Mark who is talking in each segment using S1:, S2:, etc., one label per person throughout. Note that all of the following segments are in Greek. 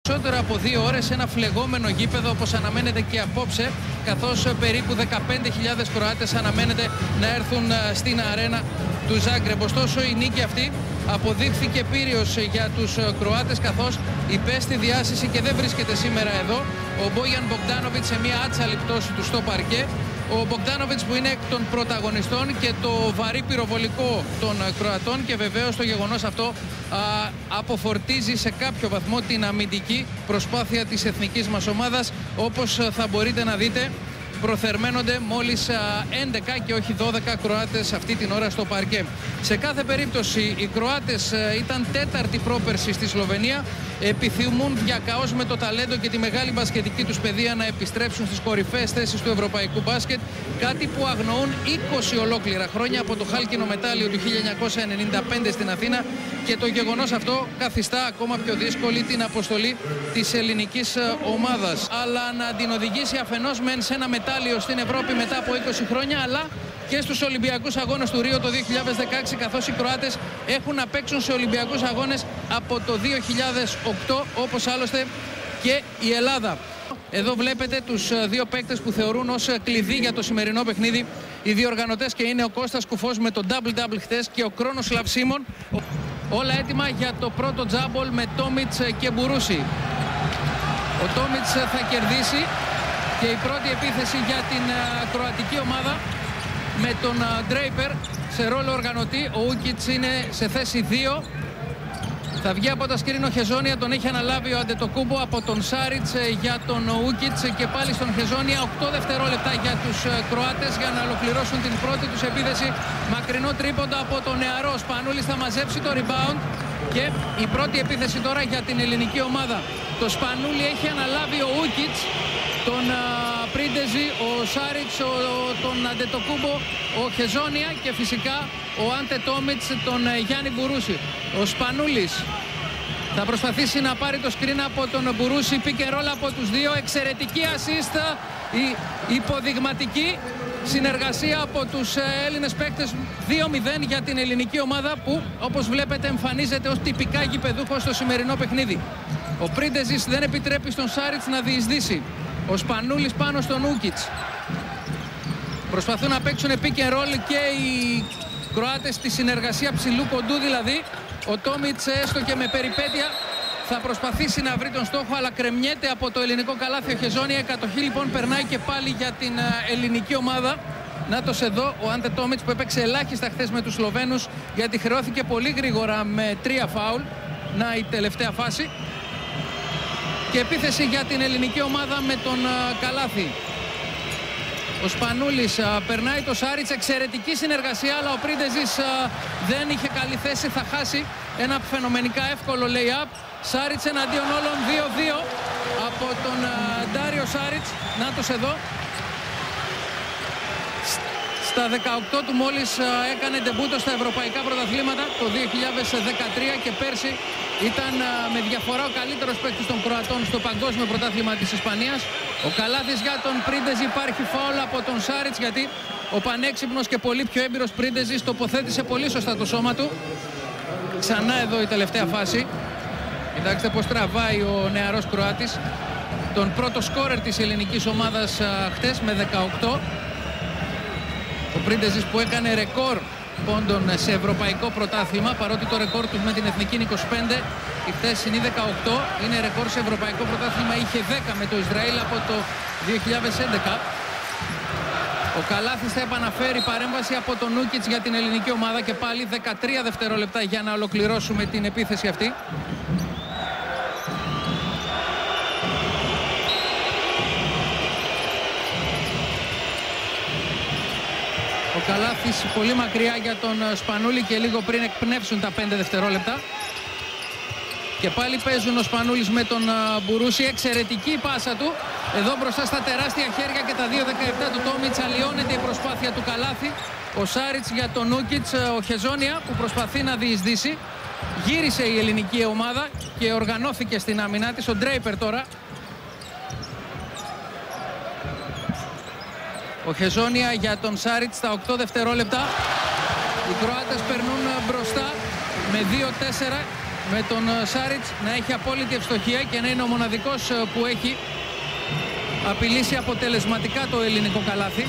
S1: Περισσότερο από 2 ώρες ένα φλεγόμενο γήπεδο όπως αναμένεται και απόψε, καθώς περίπου 15.000 Κροάτες αναμένεται να έρθουν στην αρένα του Ζάγκρεμπ. Ωστόσο η νίκη αυτή αποδείχθηκε πύριος για τους Κροάτες, καθώς υπέστη διάσηση και δεν βρίσκεται σήμερα εδώ ο Μπόγιαν Μπογκντάνοβιτς σε μια άτσαλη πτώση του στο παρκέ. Ο Μπογκντάνοβιτς που είναι εκ των πρωταγωνιστών και το βαρύ πυροβολικό των Κροατών, και βεβαίως το γεγονός αυτό αποφορτίζει σε κάποιο βαθμό την αμυντική προσπάθεια της εθνικής μας ομάδας. Όπως θα μπορείτε να δείτε, προθερμαίνονται μόλις 11 και όχι 12 Κροάτες αυτή την ώρα στο παρκέ. Σε κάθε περίπτωση οι Κροάτες ήταν τέταρτη πρόπερση στη Σλοβενία. Επιθυμούν διακαώς με το ταλέντο και τη μεγάλη μπασκετική τους παιδεία να επιστρέψουν στις κορυφαίες θέσεις του ευρωπαϊκού μπάσκετ, κάτι που αγνοούν 20 ολόκληρα χρόνια από το χάλκινο μετάλλιο του 1995 στην Αθήνα, και το γεγονός αυτό καθιστά ακόμα πιο δύσκολη την αποστολή της ελληνικής ομάδας. Αλλά να την οδηγήσει αφενός μεν σε ένα μετάλλιο στην Ευρώπη μετά από 20 χρόνια, αλλά και στους Ολυμπιακούς Αγώνες του Ρίο το 2016, καθώς οι Κροάτες έχουν να παίξουν σε Ολυμπιακούς Αγώνες από το 2008, όπως άλλωστε και η Ελλάδα. Εδώ βλέπετε τους δύο παίκτες που θεωρούν ως κλειδί για το σημερινό παιχνίδι οι διοργανωτές, και είναι ο Κώστας Κουφός με το double-double χτες και ο Κρόνος Λαυσίμων. Όλα έτοιμα για το πρώτο τζάμπολ με Τόμιτς και Μπουρούση. Ο Τόμιτς θα κερδίσει και η πρώτη επίθεση για την κροατική ομάδα με τον Ντρέιπερ σε ρόλο οργανωτή. Ο Ούκιτς είναι σε θέση 2. Θα βγει από τα σκριν ο Χεζόνια, τον έχει αναλάβει ο Αντετοκούμπο από τον Σάριτς για τον Ούκιτς, και πάλι στον Χεζόνια. 8 δευτερόλεπτα για τους Κροάτες για να ολοκληρώσουν την πρώτη τους επίθεση. Μακρινό τρίποντο από τον νεαρό Σπανούλης, θα μαζέψει το rebound, και η πρώτη επίθεση τώρα για την ελληνική ομάδα. Το Σπανούλη έχει αναλάβει ο Ούκιτς, τον Πρίντεζι, ο Σάριτς, τον Αντετοκούμπο, ο Χεζόνια και φυσικά ο Άντε Τόμιτς, τον Γιάννη Μπουρούση. Ο Σπανούλης θα προσπαθήσει να πάρει το σκριν από τον Μπουρούση, pick and roll από τους δύο, εξαιρετική assist, η υποδειγματική συνεργασία από τους Έλληνες παίκτες. 2-0 για την ελληνική ομάδα, που όπως βλέπετε εμφανίζεται ως τυπικά γηπεδούχος στο σημερινό παιχνίδι. Ο Πρίντεζις δεν επιτρέπει στον Σάριτς να διεισδύσει. Ο Σπανούλης πάνω στον Ούκιτς. Προσπαθούν να παίξουν pick and roll και οι Κροάτες στη συνεργασία ψηλού κοντού δηλαδή. Ο Τόμιτς, έστω και με περιπέτεια, θα προσπαθήσει να βρει τον στόχο, αλλά κρεμιέται από το ελληνικό καλάθι ο Χεζόνια. Η κατοχή λοιπόν περνάει και πάλι για την ελληνική ομάδα. Νάτος εδώ ο Άντε Τόμιτς, που έπαιξε ελάχιστα χθες με τους Σλοβαίνους, γιατί χρεώθηκε πολύ γρήγορα με 3 φάουλ. Να η τελευταία φάση. Και επίθεση για την ελληνική ομάδα με τον καλάθι. Ο Σπανούλης περνάει το Σάριτς, εξαιρετική συνεργασία, αλλά ο Πρίντεζης δεν είχε καλή θέση, θα χάσει ένα φαινομενικά εύκολο lay-up. Σάριτς εναντίον όλων, 2-2 από τον Ντάριο Σάριτς. Νάτος εδώ. Στα 18 του μόλις έκανε ντεμπούτο στα ευρωπαϊκά πρωταθλήματα το 2013, και πέρσι ήταν με διαφορά ο καλύτερος παίκτης των Κροατών στο παγκόσμιο πρωτάθλημα της Ισπανίας. Ο καλάθις για τον Πρίντεζη, υπάρχει φάουλ από τον Σάριτς, γιατί ο πανέξυπνος και πολύ πιο έμπειρος Πρίντεζης τοποθέτησε πολύ σωστά το σώμα του. Ξανά εδώ η τελευταία φάση. Κοιτάξτε πως τραβάει ο νεαρός Κροάτης τον πρώτο σκόρερ της ελληνικής ομάδας χτες με 18. Ο Πρίντεζης που έκανε ρεκόρ πόντων σε ευρωπαϊκό πρωτάθλημα, παρότι το ρεκόρ του με την εθνική είναι 25, η χθες είναι 18, είναι ρεκόρ σε ευρωπαϊκό πρωτάθλημα, είχε 10 με το Ισραήλ από το 2011. Ο Καλάθης θα επαναφέρει παρέμβαση από τον Ούκιτς για την ελληνική ομάδα, και πάλι 13 δευτερόλεπτα για να ολοκληρώσουμε την επίθεση αυτή. Ο Καλάθης πολύ μακριά για τον Σπανούλη και λίγο πριν εκπνεύσουν τα 5 δευτερόλεπτα. Και πάλι παίζουν ο Σπανούλης με τον Μπουρούση. Εξαιρετική η πάσα του. Εδώ μπροστά στα τεράστια χέρια και τα 2-17 του Τόμιτς, αλλοιώνεται η προσπάθεια του Καλάθη. Ο Σάριτς για τον Ούκιτς, ο Χεζόνια που προσπαθεί να διεισδύσει. Γύρισε η ελληνική ομάδα και οργανώθηκε στην άμυνά της. Ο Ντρέιπερ τώρα. Ο Χεζόνια για τον Σάριτς στα 8 δευτερόλεπτα. Οι Κροάτες περνούν μπροστά με 2-4. με τον Σάριτς να έχει απόλυτη ευστοχία και να είναι ο μοναδικός που έχει απειλήσει αποτελεσματικά το ελληνικό καλάθι.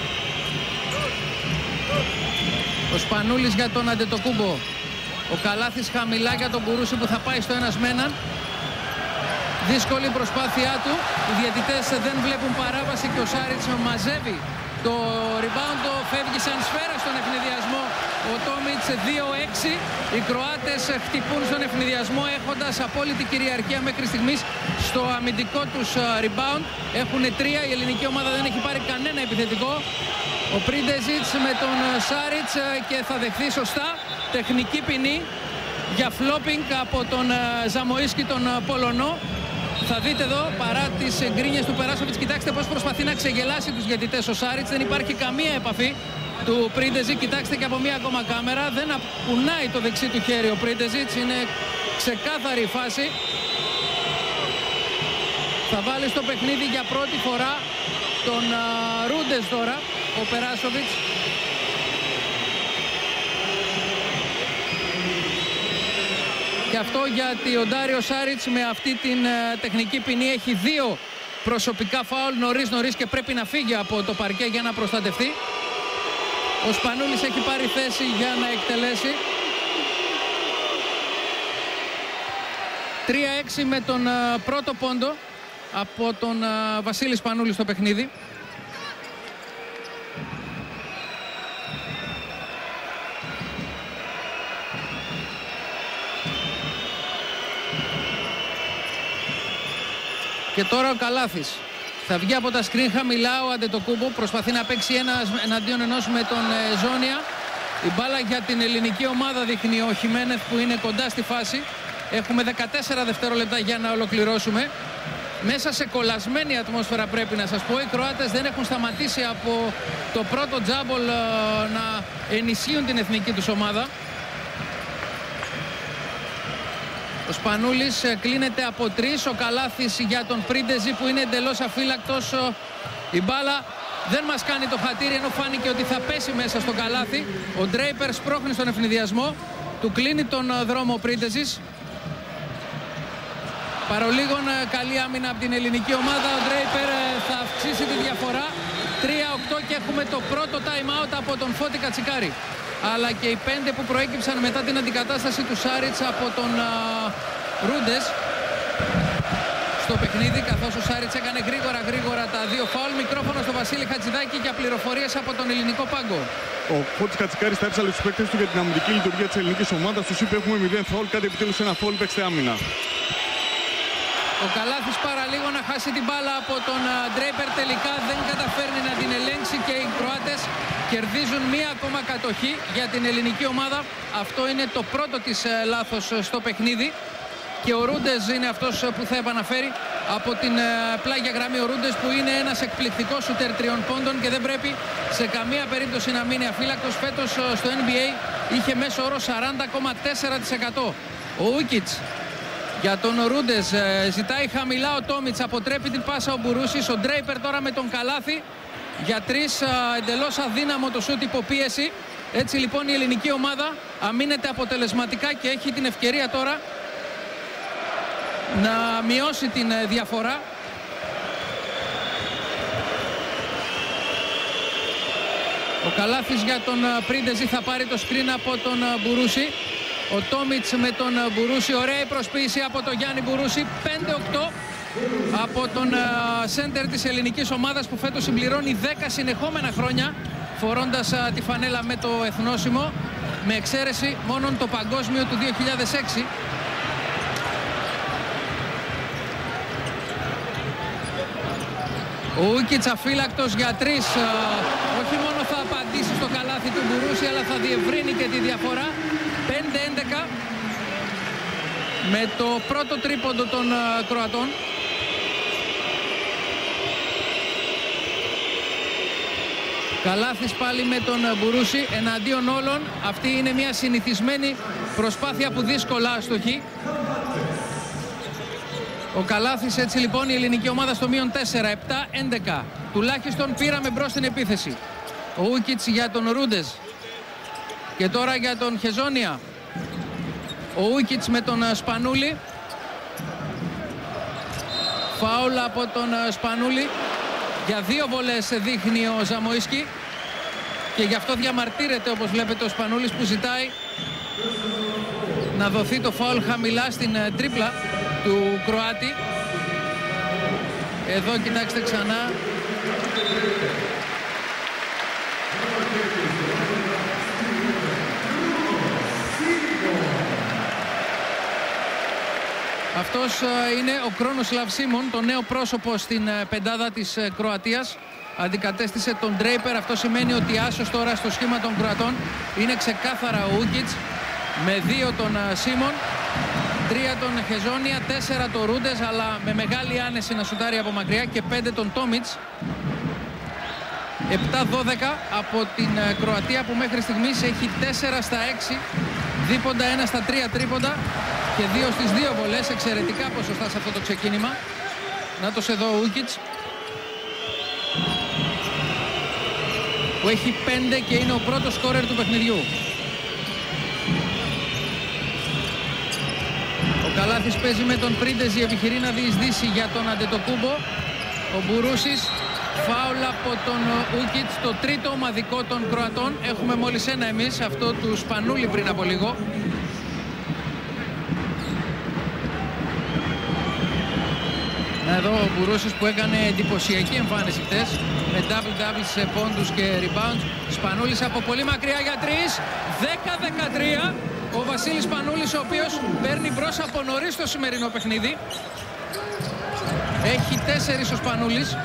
S1: Ο Σπανούλης για τον Αντετοκούμπο. Ο Καλάθης χαμηλά για τον Μπουρούση που θα πάει στο ένας με έναν. Δύσκολη προσπάθειά του. Οι διαιτητές δεν βλέπουν παράβαση και ο Σάριτς μαζεύει το rebound. Φεύγει σαν σφαίρα στον ευνηδιασμό ο Τόμιτς. 2-6. Οι Κροάτες χτυπούν στον ευνηδιασμό έχοντας απόλυτη κυριαρχία μέχρι στιγμής στο αμυντικό τους rebound. Έχουν 3. Η ελληνική ομάδα δεν έχει πάρει κανένα επιθετικό. Ο Πρίντεζιτς με τον Σάριτς και θα δεχθεί σωστά τεχνική ποινή για φλόπινγκ από τον Ζαμοίσκι, τον Πολωνό. Θα δείτε εδώ, παρά τις γκρίνιες του Περάσοβιτς, κοιτάξτε πώς προσπαθεί να ξεγελάσει τους διαιτητές ο Σάριτς. Δεν υπάρχει καμία επαφή του Πρίντεζιτς. Κοιτάξτε και από μία ακόμα κάμερα. Δεν απουνάει το δεξί του χέρι ο Πρίντεζιτς. Είναι ξεκάθαρη η φάση. Θα βάλει στο παιχνίδι για πρώτη φορά τον Ρούντες τώρα, ο Περάσοβιτς. Και αυτό γιατί ο Ντάριο Σάριτς με αυτή την τεχνική ποινή έχει 2 προσωπικά φάουλ νωρίς και πρέπει να φύγει από το παρκέ για να προστατευτεί. Ο Σπανούλης έχει πάρει θέση για να εκτελέσει. 3-6 με τον πρώτο πόντο από τον Βασίλη Σπανούλη στο παιχνίδι. Και τώρα ο Καλάθης θα βγει από τα σκριν χαμηλά. Ο Αντετοκούμπο προσπαθεί να παίξει ένας εναντίον ενός με τον Ζόνια. Η μπάλα για την ελληνική ομάδα δείχνει ο Χιμένεθ που είναι κοντά στη φάση. Έχουμε 14 δευτερόλεπτα για να ολοκληρώσουμε. Μέσα σε κολλασμένη ατμόσφαιρα πρέπει να σας πω. Οι Κροάτες δεν έχουν σταματήσει από το πρώτο τζάμπολ να ενισχύουν την εθνική τους ομάδα. Ο Σπανούλης κλείνεται από 3. Ο Καλάθης για τον Πρίντεζη που είναι εντελώς αφύλακτος. Η μπάλα δεν μας κάνει το χατήρι ενώ φάνηκε ότι θα πέσει μέσα στο καλάθι. Ο Ντρέιπερ σπρώχνει στον ευνηδιασμό. Του κλείνει τον δρόμο ο Πρίντεζης. Παρολίγων καλή άμυνα από την ελληνική ομάδα. Ο Ντρέιπερ θα αυξήσει τη διαφορά. 3-8 και έχουμε το πρώτο time out από τον Φώτη Κατσικάρη. Αλλά και οι 5 που προέκυψαν μετά την αντικατάσταση του Σάριτς από τον Ρούντες στο παιχνίδι, καθώς ο Σάριτς έκανε γρήγορα τα 2 φάουλ. Μικρόφωνο στο Βασίλη Χατζηδάκη για πληροφορίες από τον ελληνικό πάγκο.
S2: Ο Φώτης Κατσικάρης θα έψαλε τους παίκτες του για την αμυντική λειτουργία της ελληνικής ομάδας. Τους είπε έχουμε 0 φάουλ, κάντε επιτέλους ένα φάουλ, παίξτε άμυνα.
S1: Ο Καλάθης παραλίγο να χάσει την μπάλα από τον Ντρέιπερ, τελικά δεν καταφέρνει να την ελέγξει και οι Κροάτες κερδίζουν μία ακόμα κατοχή για την ελληνική ομάδα. Αυτό είναι το πρώτο της λάθος στο παιχνίδι και ο Ρούντες είναι αυτός που θα επαναφέρει από την πλάγια γραμμή. Ο Ρούντες που είναι ένας εκπληκτικός σούτερ 3 πόντων και δεν πρέπει σε καμία περίπτωση να μείνει αφύλακτος. Φέτος στο NBA είχε μέσο όρο 40,4%. Ο Ούκιτς για τον Ρούντες ζητάει χαμηλά ο Τόμιτς, αποτρέπει την πάσα ο Μπουρούσης. Ο Ντρέιπερ τώρα με τον Καλάθη για 3, εντελώς αδύναμο το σούτ υποπίεση. Έτσι λοιπόν η ελληνική ομάδα αμήνεται αποτελεσματικά και έχει την ευκαιρία τώρα να μειώσει την διαφορά. Ο Καλάθης για τον Πρίντεζη θα πάρει το σκριν από τον Μπουρούση. Ο Τόμιτς με τον Μπουρούση, ωραία η προσποίηση από τον Γιάννη Μπουρούση. 5-8 από τον σέντερ της ελληνικής ομάδας που φέτος συμπληρώνει 10 συνεχόμενα χρόνια φορώντας τη φανέλα με το εθνόσημο, με εξαίρεση μόνο το παγκόσμιο του 2006. Ο Ούκιτς αφύλακτος για 3, όχι μόνο θα απαντήσει στο καλάθι του Μπουρούση αλλά θα διευρύνει και τη διαφορά. 5-11 με το πρώτο τρίποντο των Κροατών. Καλάθης πάλι με τον Μπουρούση εναντίον όλων. Αυτή είναι μια συνηθισμένη προσπάθεια που δύσκολα αστοχεί. Ο Καλάθης, έτσι λοιπόν η ελληνική ομάδα στο μείον 4, 7-11. Τουλάχιστον πήραμε μπρος την επίθεση. Ο Ούκιτς για τον Ρούντες. Και τώρα για τον Χεζόνια. ο Ούκιτς με τον Σπανούλη. Φάουλ από τον Σπανούλη. Για 2 βολές δείχνει ο Ζαμοίσκι και γι' αυτό διαμαρτύρεται, όπως βλέπετε, ο Σπανούλης που ζητάει να δοθεί το φάουλ χαμηλά στην τρίπλα του Κροάτη. Εδώ κοιτάξτε ξανά. Αυτός είναι ο Κρόνοσλαβ Σίμον, το νέο πρόσωπο στην πεντάδα της Κροατίας. Αντικατέστησε τον Ντρέιπερ. Αυτό σημαίνει ότι άσος τώρα στο σχήμα των Κροατών είναι ξεκάθαρα ο Ούκιτς, με 2 τον Σίμον, 3 τον Χεζόνια, 4 τον Ρούντες, αλλά με μεγάλη άνεση να σουτάρει από μακριά, και 5 τον Τόμιτς. 7-12 από την Κροατία, που μέχρι στιγμής έχει 4 στα 6 δίποντα, 1 στα 3 τρίποντα και 2 στις 2 βολές. Εξαιρετικά ποσοστά σε αυτό το ξεκίνημα. Να το εδώ ο Ούκιτς, που έχει 5 και είναι ο πρώτος σκόρερ του παιχνιδιού. Ο Καλάθης παίζει με τον Πρίντεζι, επιχειρεί να διεισδύσει για τον Αντετοκούμπο. Ο Μπουρούσης, φάουλ από τον Ούκιτς, το τρίτο ομαδικό των Κροατών. Έχουμε μόλις ένα εμείς, αυτό του Σπανούλη πριν από λίγο. Εδώ ο Μπουρούσης που έκανε εντυπωσιακή εμφάνιση χτες, με double-double σε πόντους και rebounds. Σπανούλης από πολύ μακριά για 3, 10-13. Ο Βασίλης Σπανούλης, ο οποίος παίρνει μπρος από νωρίς στο σημερινό παιχνίδι. Έχει 4 ο Σπανούλης.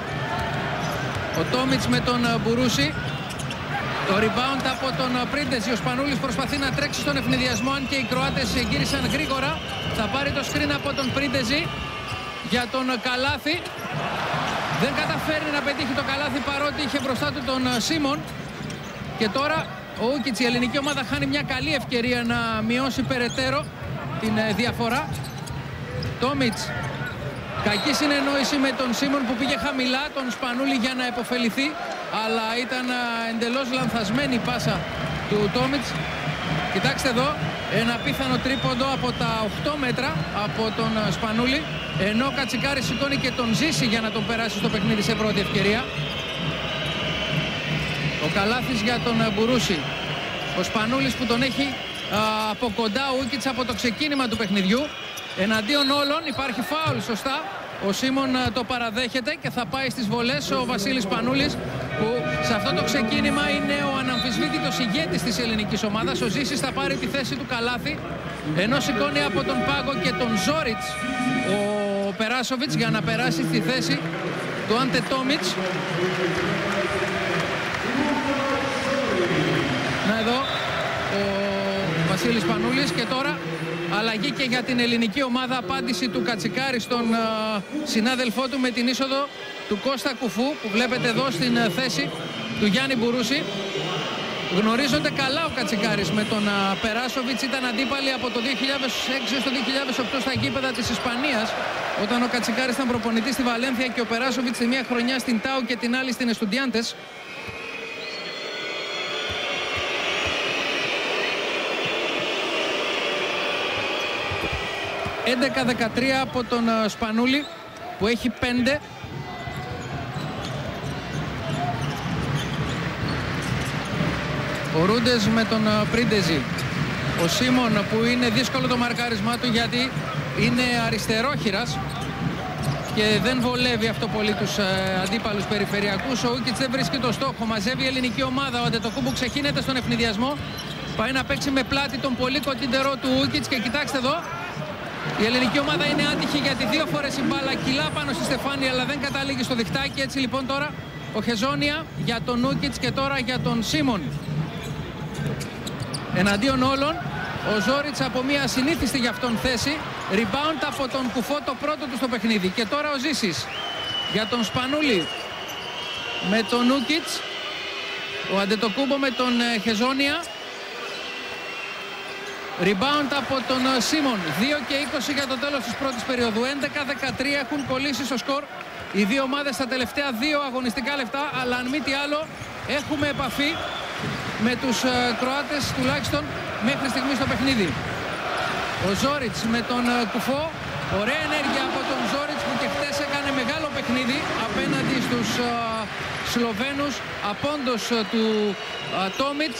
S1: Ο Τόμιτς με τον Μπουρούση. Το rebound από τον Πρίντεζι. Ο Σπανούλης προσπαθεί να τρέξει στον ευνηδιασμό, αν και οι Κροάτες γύρισαν γρήγορα. Θα πάρει το screen από τον Πρίντεζι για τον Καλάθη. Δεν καταφέρει να πετύχει το Καλάθη, παρότι είχε μπροστά του τον Σίμον. Και τώρα ο Ούκιτς, η ελληνική ομάδα, χάνει μια καλή ευκαιρία να μειώσει περαιτέρω την διαφορά. Τόμιτς, κακή συνεννόηση με τον Σίμον που πήγε χαμηλά τον Σπανούλη για να επωφεληθεί, αλλά ήταν εντελώς λανθασμένη η πάσα του Τόμιτς. Κοιτάξτε εδώ, ένα πιθανό τρίποντο από τα 8 μέτρα από τον Σπανούλη, ενώ ο Κατσικάρης σηκώνει και τον ζήσει για να τον περάσει στο παιχνίδι σε πρώτη ευκαιρία. Ο Καλάθης για τον Μπουρούση. Ο Σπανούλης που τον έχει από κοντά ο Ούκιτς από το ξεκίνημα του παιχνιδιού. Εναντίον όλων υπάρχει φάουλ, σωστά. Ο Σίμον το παραδέχεται και θα πάει στις βολές ο Βασίλης Σπανούλης, που σε αυτό το ξεκίνημα είναι ο αναμφισβήτητος ηγέτης της ελληνικής ομάδας. Ο Ζήσης θα πάρει τη θέση του Καλάθη, ενώ σηκώνει από τον πάγκο και τον Ζόριτς ο Περάσοβιτς για να περάσει στη θέση του Άντε Τόμιτς. Να εδώ ο Βασίλης Σπανούλης, και τώρα αλλαγή και για την ελληνική ομάδα. Απάντηση του Κατσικάρη στον συνάδελφό του με την είσοδο του Κώστα Κουφού, που βλέπετε εδώ στην θέση του Γιάννη Μπουρούση. Γνωρίζονται καλά ο Κατσικάρης με τον Περάσοβιτς. Ήταν αντίπαλοι από το 2006 έως το 2008 στα γήπεδα της Ισπανίας, όταν ο Κατσικάρης ήταν προπονητής στη Βαλένθια και ο Περάσοβιτς τη μία χρονιά στην Τάου και την άλλη στην Εστουντιάντες. «11-13» από τον Σπανούλη που έχει 5. Ο Ρούντες με τον Πρίντεζι. Ο Σίμον που είναι δύσκολο το μαρκάρισμά του, γιατί είναι αριστερόχειρας και δεν βολεύει αυτό πολύ τους αντίπαλους περιφερειακούς. Ο Ούκιτς δεν βρίσκει το στόχο. Μαζεύει η ελληνική ομάδα. Ο Αντετοκούμπο ξεχύνεται στον ευνηδιασμό. Πάει να παίξει με πλάτη τον πολύ κοντιντερό του Ούκιτς, και κοιτάξτε εδώ. Η ελληνική ομάδα είναι άτυχη, γιατί 2 φορές η μπάλα κυλά πάνω στη στεφάνη, αλλά δεν καταλήγει στο διχτάκι. Έτσι λοιπόν τώρα ο Χεζόνια για τον Ούκιτς και τώρα για τον Σίμον. Εναντίον όλων ο Ζόριτς από μια ασυνήθιστη για αυτόν θέση. Rebound από τον Κουφό, το πρώτο του στο παιχνίδι. Και τώρα ο Ζήσης για τον Σπανούλη με τον Ούκιτς. Ο Αντετοκούμπο με τον Χεζόνια. Rebound από τον Σίμον. 2 και 20 για το τέλος της πρώτης περίοδου. 11-13 έχουν κολλήσει στο σκορ οι δύο ομάδες στα τελευταία 2 αγωνιστικά λεπτά, αλλά αν μη τι άλλο έχουμε επαφή με τους Κροάτες, τουλάχιστον μέχρι στιγμή στο παιχνίδι. Ο Ζόριτς με τον Κουφό. Ωραία ενέργεια από τον Ζόριτς που και χτες έκανε μεγάλο παιχνίδι απέναντι στους Σλοβαίνους απόντος του Τόμιτς.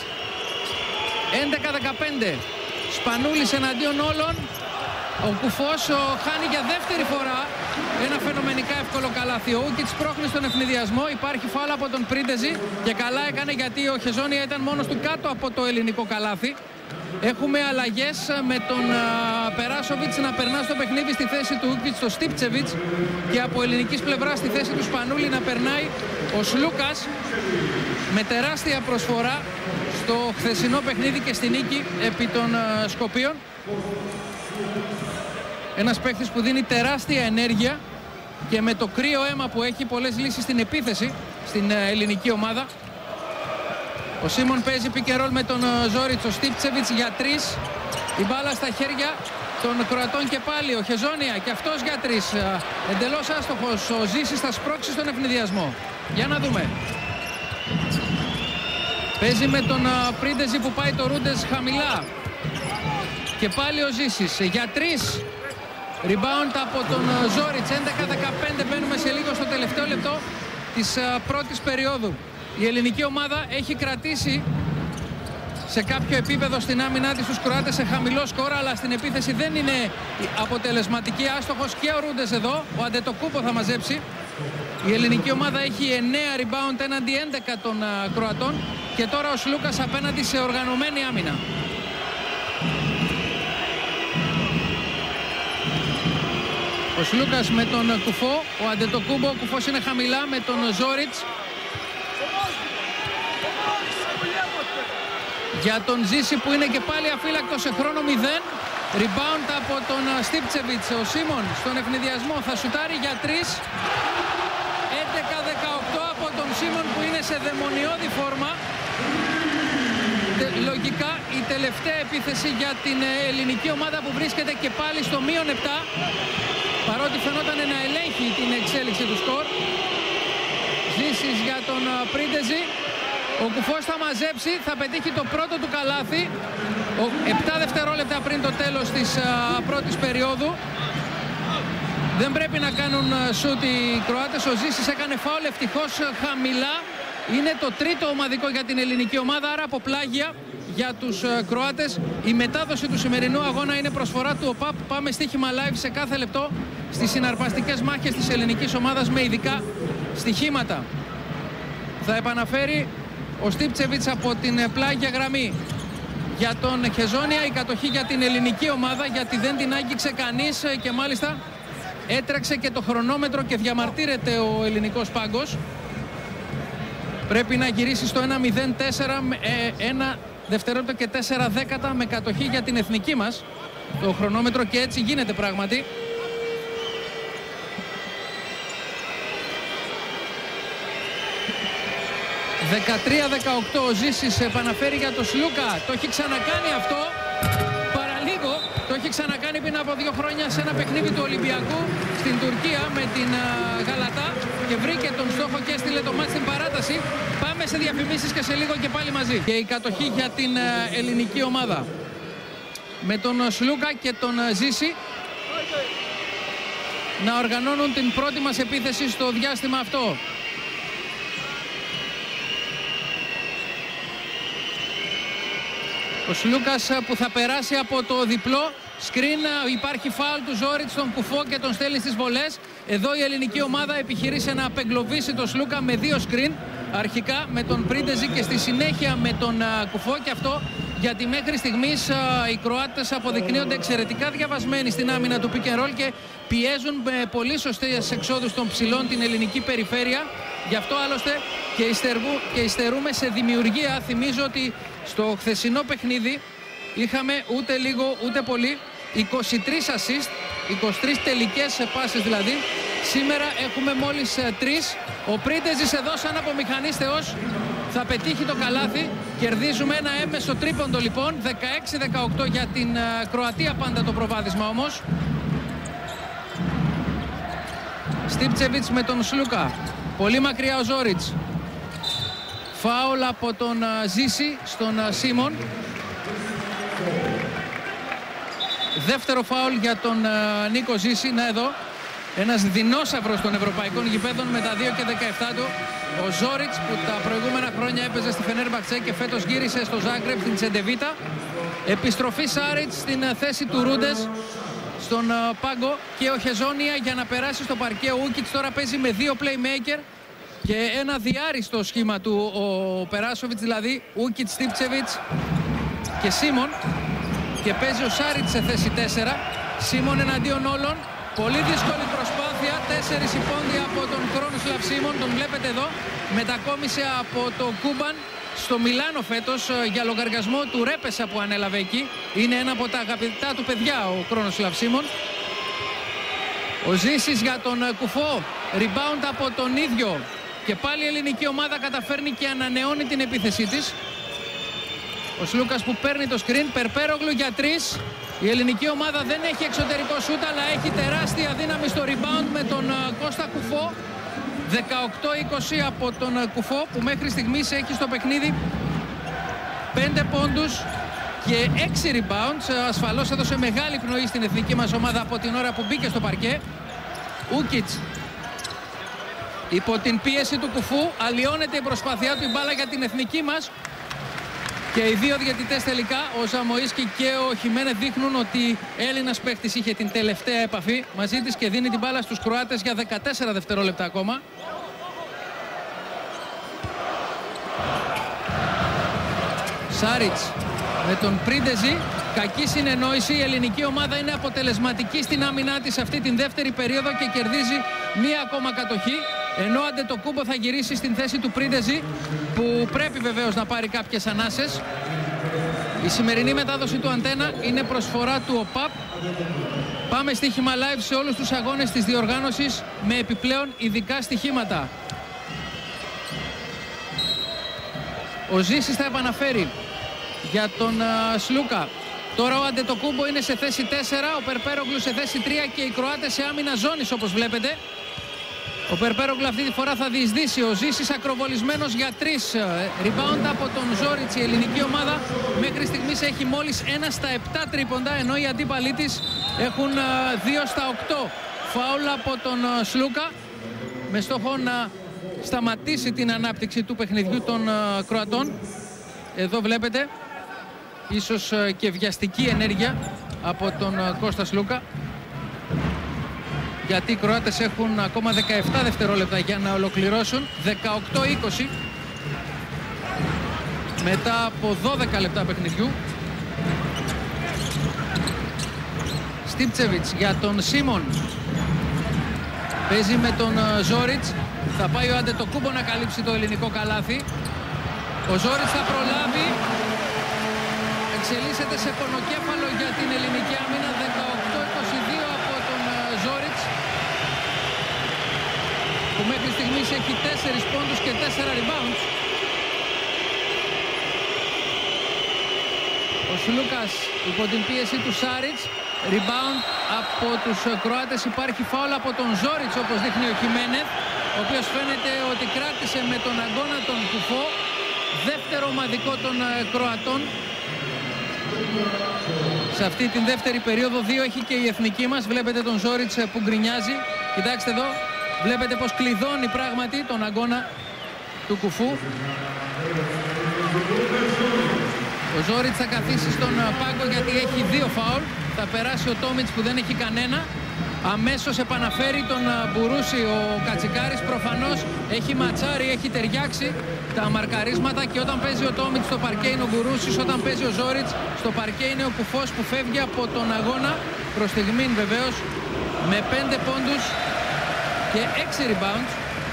S1: 11-15. Σπανούλης εναντίον όλων. Ο Κουφός χάνει για δεύτερη φορά ένα φαινομενικά εύκολο καλάθι. Ο Ούκιτς πρόχνει στον ευνηδιασμό. Υπάρχει φάουλ από τον Πρίντεζη και καλά έκανε γιατί ο Χεζόνια ήταν μόνος του κάτω από το ελληνικό καλάθι. Έχουμε αλλαγές με τον Περάσοβιτς να περνά στο παιχνίδι στη θέση του Ούκιτς, στο Στίπτσεβιτς, και από ελληνικής πλευράς στη θέση του Σπανούλη να περνάει ο Σλούκας, με τεράστια προσφορά στο χθεσινό παιχνίδι και στη νίκη επί των Σκοπίων. Ένας παίκτης που δίνει τεράστια ενέργεια και με το κρύο αίμα που έχει πολλές λύσεις στην επίθεση στην ελληνική ομάδα. Ο Σίμον παίζει pick and roll με τον Ζόριτς, ο Στίπτσεβιτς για 3. Η μπάλα στα χέρια των Κροατών και πάλι ο Χεζόνια και αυτός για 3. Εντελώς άστοχος. Ο Ζήσης θα σπρώξει στον ευνηδιασμό. Για να δούμε. Παίζει με τον Πρίντεζη που πάει το Ρούντες χαμηλά. Και πάλι ο Ζήσης για 3. Rebound από τον Ζόριτς. 11-15. Μπαίνουμε σε λίγο στο τελευταίο λεπτό της πρώτης περίοδου. Η ελληνική ομάδα έχει κρατήσει σε κάποιο επίπεδο στην άμυνά της τους Κροάτες σε χαμηλό σκορ, αλλά στην επίθεση δεν είναι αποτελεσματική. Άστοχος και ο Ρούντες εδώ. Ο Αντετοκούπο θα μαζέψει. Η ελληνική ομάδα έχει 9 rebound έναντι 11 των Κροατών και τώρα ο Σλούκας απέναντι σε οργανωμένη άμυνα. Ο Σλούκας με τον Κουφό, ο Αντετοκούμπο, ο Κουφός είναι χαμηλά με τον Ζόριτς. Για τον Ζήση που είναι και πάλι αφύλακτο σε χρόνο 0. Rebound από τον Στίπτσεβιτς. Ο Σίμον στον ευνηδιασμό θα σουτάρει για 3. 11-18 από τον Σίμον που είναι σε δαιμονιώδη φόρμα. Λογικά η τελευταία επίθεση για την ελληνική ομάδα που βρίσκεται και πάλι στο -7. Παρότι φαινόταν να ελέγχει την εξέλιξη του σκορ. Ζήσης για τον Πρίντεζη. Ο Κουφός θα μαζέψει, θα πετύχει το πρώτο του καλάθι 7 δευτερόλεπτα πριν το τέλος της πρώτης περίοδου. Δεν πρέπει να κάνουν σούτ οι Κροάτες. Ο Ζήσης έκανε φάουλ ευτυχώς χαμηλά. Είναι το τρίτο ομαδικό για την ελληνική ομάδα, άρα από πλάγια για τους Κροάτες. Η μετάδοση του σημερινού αγώνα είναι προσφορά του ΟΠΑΠ. Πάμε στοίχημα live σε κάθε λεπτό στις συναρπαστικές μάχες της ελληνικής ομάδας με ειδικά στοιχήματα. Θα επαναφέρει ο Στίπτσεβιτς από την πλάγια γραμμή για τον Χεζόνια. Η κατοχή για την ελληνική ομάδα, γιατί δεν την άγγιξε κανείς και μάλιστα έτρεξε και το χρονόμετρο και διαμαρτύρεται ο ελληνικός πάγκος. Πρέπει να γυρίσει στο 1-0-4 με 1 δευτερόλεπτο και 4 δέκατα με κατοχή για την εθνική μας το χρονόμετρο, και έτσι γίνεται πράγματι. «13-18» ο Ζήσης επαναφέρει για το Σλούκα. Το έχει ξανακάνει αυτό παραλίγο. Το έχει ξανακάνει πριν από 2 χρόνια σε ένα παιχνίδι του Ολυμπιακού στην Τουρκία με την Γαλατά και βρήκε τον στόχο και έστειλε το μάτς στην παράταση. Πάμε σε διαφημίσεις και σε λίγο και πάλι μαζί. Και η κατοχή για την ελληνική ομάδα με τον Σλούκα και τον Ζήση να οργανώνουν την πρώτη μας επίθεση στο διάστημα αυτό. Ο Σλούκας που θα περάσει από το διπλό σκριν. Υπάρχει φάουλ του Ζόριτς στον Κουφό και τον στέλνει στις βολές. Εδώ η ελληνική ομάδα επιχειρήσε να απεγκλωβίσει τον Σλούκα με 2 σκριν. Αρχικά με τον Πρίντεζη και στη συνέχεια με τον Κουφό, και αυτό γιατί μέχρι στιγμής οι Κροάτες αποδεικνύονται εξαιρετικά διαβασμένοι στην άμυνα του pick and roll και πιέζουν με πολύ σωστές εξόδους των ψηλών την ελληνική περιφέρεια. Γι' αυτό άλλωστε και υστερούμε σε δημιουργία. Θυμίζω ότι στο χθεσινό παιχνίδι είχαμε ούτε λίγο ούτε πολύ 23 assist, 23 τελικές πάσες δηλαδή. Σήμερα έχουμε μόλις 3. Ο Πρίντεζης εδώ σαν από μηχανής θεός θα πετύχει το καλάθι. Κερδίζουμε ένα έμμεσο τρίποντο λοιπόν. 16-18 για την Κροατία πάντα το προβάδισμα όμως. Στίπτσεβιτς με τον Σλούκα. Πολύ μακριά ο Ζόριτς. Φάουλ από τον Ζήση στον Σίμον. Δεύτερο φάουλ για τον Νίκο Ζήση. Να εδώ, ένας δεινόσαυρος των ευρωπαϊκών γηπέδων με τα 2 και 17 του. Ο Ζόριτς που τα προηγούμενα χρόνια έπαιζε στη Φενέρμπαχτσε και φέτος γύρισε στο Ζάγκρεπ, στην Τσεντεβίτα. Επιστροφή Σάριτς στην θέση του Ρούντες στον πάγκο και ο Χεζόνια για να περάσει στο παρκέ. Ο Ούκιτς τώρα παίζει με 2 playmaker και ένα διάριστο σχήμα του ο Περάσοβιτς, δηλαδή Ούκιτς, Στίπτσεβιτς και Σίμον, και παίζει ο Σάριτς σε θέση 4. Σίμον εναντίον όλων. Πολύ δύσκολη προσπάθεια, 4 οι πόντοι από τον Κρόνισλαβ Σίμον, τον βλέπετε εδώ. Μετακόμισε από το Κούμπαν στο Μιλάνο φέτος για λογαριασμό του Ρέπεσα που ανέλαβε εκεί. Είναι ένα από τα αγαπητά του παιδιά ο Κρόνισλαβ Σίμον. Ο Ζήσης για τον Κουφό, rebound από τον ίδιο. Και πάλι η ελληνική ομάδα καταφέρνει και ανανεώνει την επίθεσή της. Ο Σλούκας που παίρνει το screen, Περπέρογλου για 3. Η ελληνική ομάδα δεν έχει εξωτερικό σούτ, αλλά έχει τεράστια δύναμη στο rebound με τον Κώστα Κουφό. 18-20 από τον Κουφό που μέχρι στιγμής έχει στο παιχνίδι 5 πόντους και 6 rebounds. Ασφαλώς έδωσε μεγάλη πνοή στην εθνική μας ομάδα από την ώρα που μπήκε στο παρκέ. Ούκιτς υπό την πίεση του Κουφού, αλλοιώνεται η προσπάθειά του, η μπάλα για την εθνική μας. Και οι δύο διαιτητές τελικά, ο Ζαμοΐσκι και ο Χιμένε, δείχνουν ότι Έλληνας παίκτης είχε την τελευταία επαφή μαζί της και δίνει την μπάλα στους Κροάτες για 14 δευτερόλεπτα ακόμα. Σάριτς με τον Πρίντεζι. Κακή συνεννόηση. Η ελληνική ομάδα είναι αποτελεσματική στην άμυνά της αυτή την δεύτερη περίοδο και κερδίζει μία ακόμα κατοχή. Ενώ Αντετοκούμπο θα γυρίσει στην θέση του Πρίντεζι, που πρέπει βεβαίως να πάρει κάποιες ανάσες. Η σημερινή μετάδοση του Αντένα είναι προσφορά του ΟΠΑΠ. Πάμε στοίχημα live σε όλους τους αγώνες της διοργάνωσης με επιπλέον ειδικά στοιχήματα. Ο Ζήσης θα επαναφέρει για τον Σλούκα. Τώρα ο Αντετοκούμπο είναι σε θέση 4, ο Περπέρογλου σε θέση 3 και οι Κροάτες σε άμυνα ζώνης όπως βλέπετε. Ο Περπέρογλου αυτή τη φορά θα διεισδύσει. Ο Ζήσης ακροβολισμένος για 3. Rebound από τον Ζόριτς. Η ελληνική ομάδα μέχρι στιγμής έχει μόλις 1 στα 7 τρίποντα, ενώ οι αντίπαλοι της έχουν 2 στα 8. Φάουλ από τον Σλούκα με στόχο να σταματήσει την ανάπτυξη του παιχνιδιού των Κροατών. Εδώ βλέπετε ίσως και βιαστική ενέργεια από τον Κώστα Σλούκα, γιατί οι Κροάτες έχουν ακόμα 17 δευτερόλεπτα για να ολοκληρώσουν. 18-20 μετά από 12 λεπτά παιχνιδιού. Στίπτσεβιτς για τον Σίμον. Παίζει με τον Ζόριτς. Θα πάει ο Αντετοκούμπο να καλύψει το ελληνικό καλάθι. Ο Ζόριτς θα προλάβει. Εξελίσσεται σε πονοκέφαλο για την ελληνική άμυνα. 18-22 από τον Ζόριτς, που μέχρι στιγμής έχει 4 πόντους και 4 rebounds. Ο Σλούκας υπό την πίεση του Σάριτς. Rebound από τους Κροάτες. Υπάρχει φάουλ από τον Ζόριτς όπως δείχνει ο Χιμένεθ, ο οποίος φαίνεται ότι κράτησε με τον αγώνα τον Κουφό. Δεύτερο ομαδικό των Κροατών. Σε αυτή την δεύτερη περίοδο 2 έχει και η εθνική μας. Βλέπετε τον Ζόριτς που γκρινιάζει. Κοιτάξτε εδώ. Βλέπετε πως κλειδώνει πράγματι τον αγώνα του Κουφού. Ο Ζόριτς θα καθίσει στον πάγκο γιατί έχει 2 φάουλ. Θα περάσει ο Τόμιτς που δεν έχει κανένα. Αμέσως επαναφέρει τον Μπουρούση ο Κατσικάρης. Προφανώς έχει ματσάρει, έχει ταιριάξει τα μαρκαρίσματα και όταν παίζει ο Τόμιτς στο παρκέ είναι ο Μπουρούσης, όταν παίζει ο Ζόριτς στο παρκέ είναι ο Κουφός που φεύγει από τον αγώνα προς στιγμήν βεβαίως με 5 πόντους και 6 rebounds.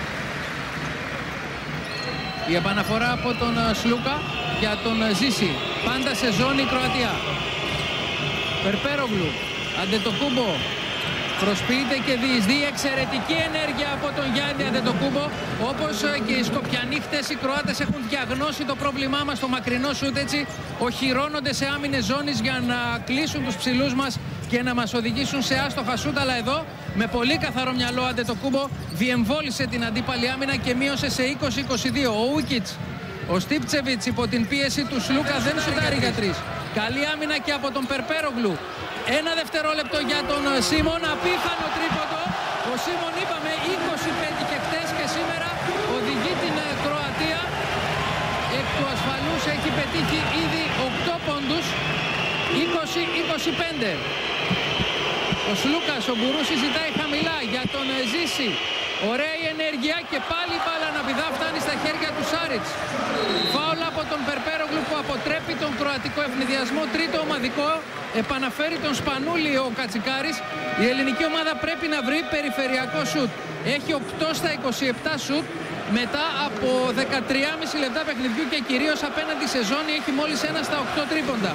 S1: Η επαναφορά από τον Σλούκα για τον Ζήση. Πάντα σε ζώνη η Κροατία. Περπέρογλου, Αντετοκούμπο. Προσποιείται και διεισδύει. Εξαιρετική ενέργεια από τον Γιάννη Αντετοκούμπο. Όπως και οι Σκοπιανοί, χτες οι Κροάτες έχουν διαγνώσει το πρόβλημά μας στο μακρινό σούτ, έτσι οχυρώνονται σε άμυνες ζώνης για να κλείσουν τους ψηλούς μας και να μας οδηγήσουν σε άστοχα σούτ. Αλλά εδώ με πολύ καθαρό μυαλό ο Αντετοκούμπο διεμβόλησε την αντίπαλη άμυνα και μείωσε σε 20-22. Ο Ούκιτς, ο Στίπτσεβιτς υπό την πίεση του Σλούκα δεν σουτάρει για 3. Καλή άμυνα και από τον Περπέρογλου. Ένα δευτερόλεπτο για τον Σίμον, απίθανο τρίποντο. Ο Σίμον, είπαμε, 25 και χτες και σήμερα οδηγεί την Κροατία. Εκ του ασφαλούς έχει πετύχει ήδη 8 πόντους, 20-25. Ο Σλούκας, ο Μπουρούσης ζητάει χαμηλά για τον Ζήση. Ωραία η ενέργεια και πάλι η μπάλα να πηδά, φτάνει στα χέρια του Σάριτς. Φάουλ από τον Περπέρογλου που αποτρέπει τον κροατικό ευνηδιασμό. Τρίτο ομαδικό, επαναφέρει τον Σπανούλη ο Κατσικάρης. Η ελληνική ομάδα πρέπει να βρει περιφερειακό σουτ. Έχει 8 στα 27 σουτ μετά από 13,5 λεπτά παιχνιδιού και κυρίως απέναντι σε ζώνη έχει μόλις 1 στα 8 τρίποντα.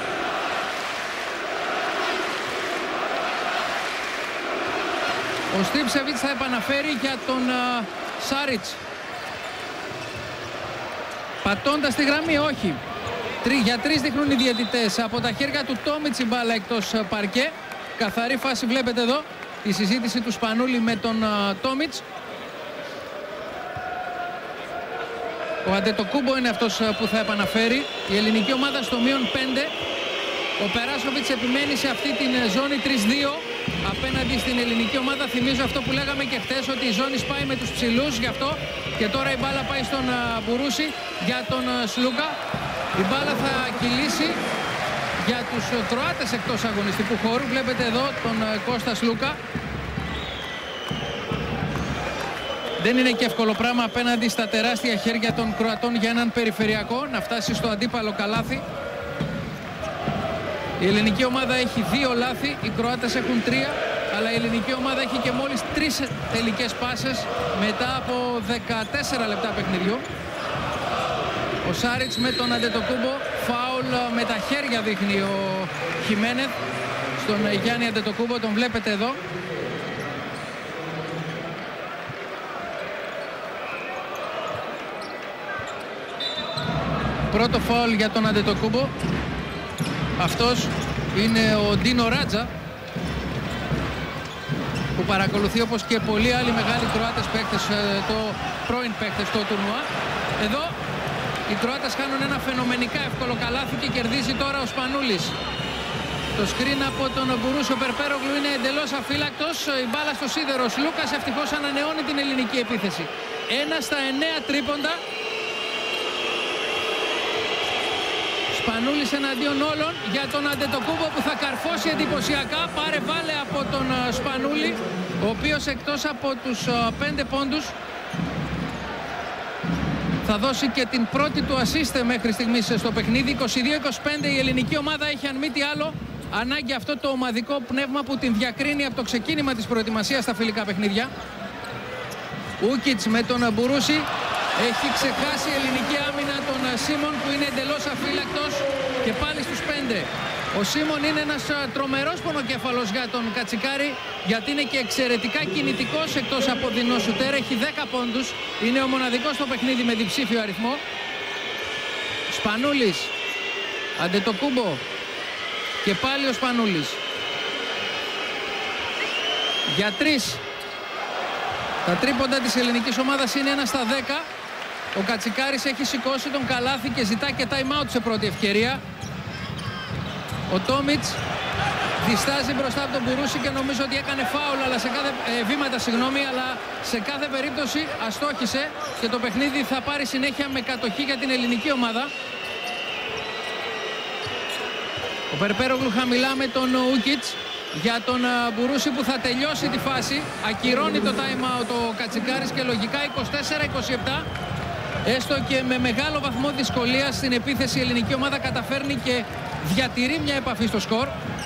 S1: Ο Στίψεβιτς θα επαναφέρει για τον Σάριτς. Πατώντας τη γραμμή, όχι. Για 3 δείχνουν οι διαιτητές. Από τα χέρια του Τόμιτς η μπάλα εκτός παρκέ. Καθαρή φάση, βλέπετε εδώ τη συζήτηση του Σπανούλη με τον Τόμιτς. Ο Αντετοκούμπο είναι αυτός που θα επαναφέρει. Η ελληνική ομάδα στο μείον 5. Ο Περάσοβιτς επιμένει σε αυτή την ζώνη 3-2 απέναντι στην ελληνική ομάδα. Θυμίζω αυτό που λέγαμε και χτες, ότι η ζώνη σπάει με τους ψηλούς, γι' αυτό και τώρα η μπάλα πάει στον Μπουρούση για τον Σλούκα. Η μπάλα θα κυλήσει για τους Κροάτες εκτός αγωνιστικού χώρου. Βλέπετε εδώ τον Κώστα Σλούκα. Δεν είναι και εύκολο πράγμα απέναντι στα τεράστια χέρια των Κροατών για έναν περιφερειακό να φτάσει στο αντίπαλο καλάθι. Η ελληνική ομάδα έχει 2 λάθη, οι Κροάτες έχουν 3, αλλά η ελληνική ομάδα έχει και μόλις 3 τελικές πάσες μετά από 14 λεπτά παιχνιδιού. Ο Σάριτς με τον Αντετοκούμπο, φάουλ με τα χέρια δείχνει ο Χιμένεθ στον Γιάννη Αντετοκούμπο, τον βλέπετε εδώ. Πρώτο φάουλ για τον Αντετοκούμπο. Αυτός είναι ο Ντίνο Ράτζα που παρακολουθεί όπως και πολλοί άλλοι μεγάλοι Κροάτες παίκτες, το πρώην παίκτες στο τουρνουά. Εδώ οι Κροάτες κάνουν ένα φαινομενικά εύκολο καλάθι και κερδίζει τώρα ο Σπανούλης. Το σκριν από τον Μπουρούσο. Περπέρογλου είναι εντελώς αφύλακτος. Η μπάλα στο σίδερο. Λούκας ευτυχώς ανανεώνει την ελληνική επίθεση. 1 στα 9 τρίποντα. Σπανούλης εναντίον όλων για τον Αντετοκούμπο που θα καρφώσει εντυπωσιακά. Πάρε βάλε από τον Σπανούλη, ο οποίος εκτός από τους 5 πόντους θα δώσει και την πρώτη του ασίστε μέχρι στιγμής στο παιχνίδι. 22-25 η ελληνική ομάδα έχει, αν μη τι άλλο, ανάγκη αυτό το ομαδικό πνεύμα που την διακρίνει από το ξεκίνημα της προετοιμασίας στα φιλικά παιχνίδια. Ούκιτς με τον Μπουρούση. Έχει ξεχάσει η ελληνική άμυνα τον Σίμον που είναι εντελώς αφύλακτος και πάλι στους 5. Ο Σίμον είναι ένας τρομερός πονοκέφαλος για τον Κατσικάρη, γιατί είναι και εξαιρετικά κινητικός εκτός από δεινό σουτέρ. Έχει 10 πόντους, είναι ο μοναδικός στο παιχνίδι με διψήφιο αριθμό. Σπανούλης, Αντετοκούμπο και πάλι ο Σπανούλης. Για 3. Τα τρίποντα της ελληνικής ομάδας είναι 1 στα 10. Ο Κατσικάρης έχει σηκώσει τον καλάθι και ζητά και time out σε πρώτη ευκαιρία. Ο Τόμιτς διστάζει μπροστά από τον Μπουρούση και νομίζω ότι έκανε φάουλ, αλλά σε κάθε αλλά σε κάθε περίπτωση αστόχησε και το παιχνίδι θα πάρει συνέχεια με κατοχή για την ελληνική ομάδα. Ο Περπέρογλου χαμηλά με τον Ούκιτς για τον Μπουρούση που θα τελειώσει τη φάση. Ακυρώνει το time out ο Κατσικάρης και λογικά 24-27. Έστω και με μεγάλο βαθμό δυσκολίας στην επίθεση η ελληνική ομάδα καταφέρνει και διατηρεί μια επαφή στο σκορ.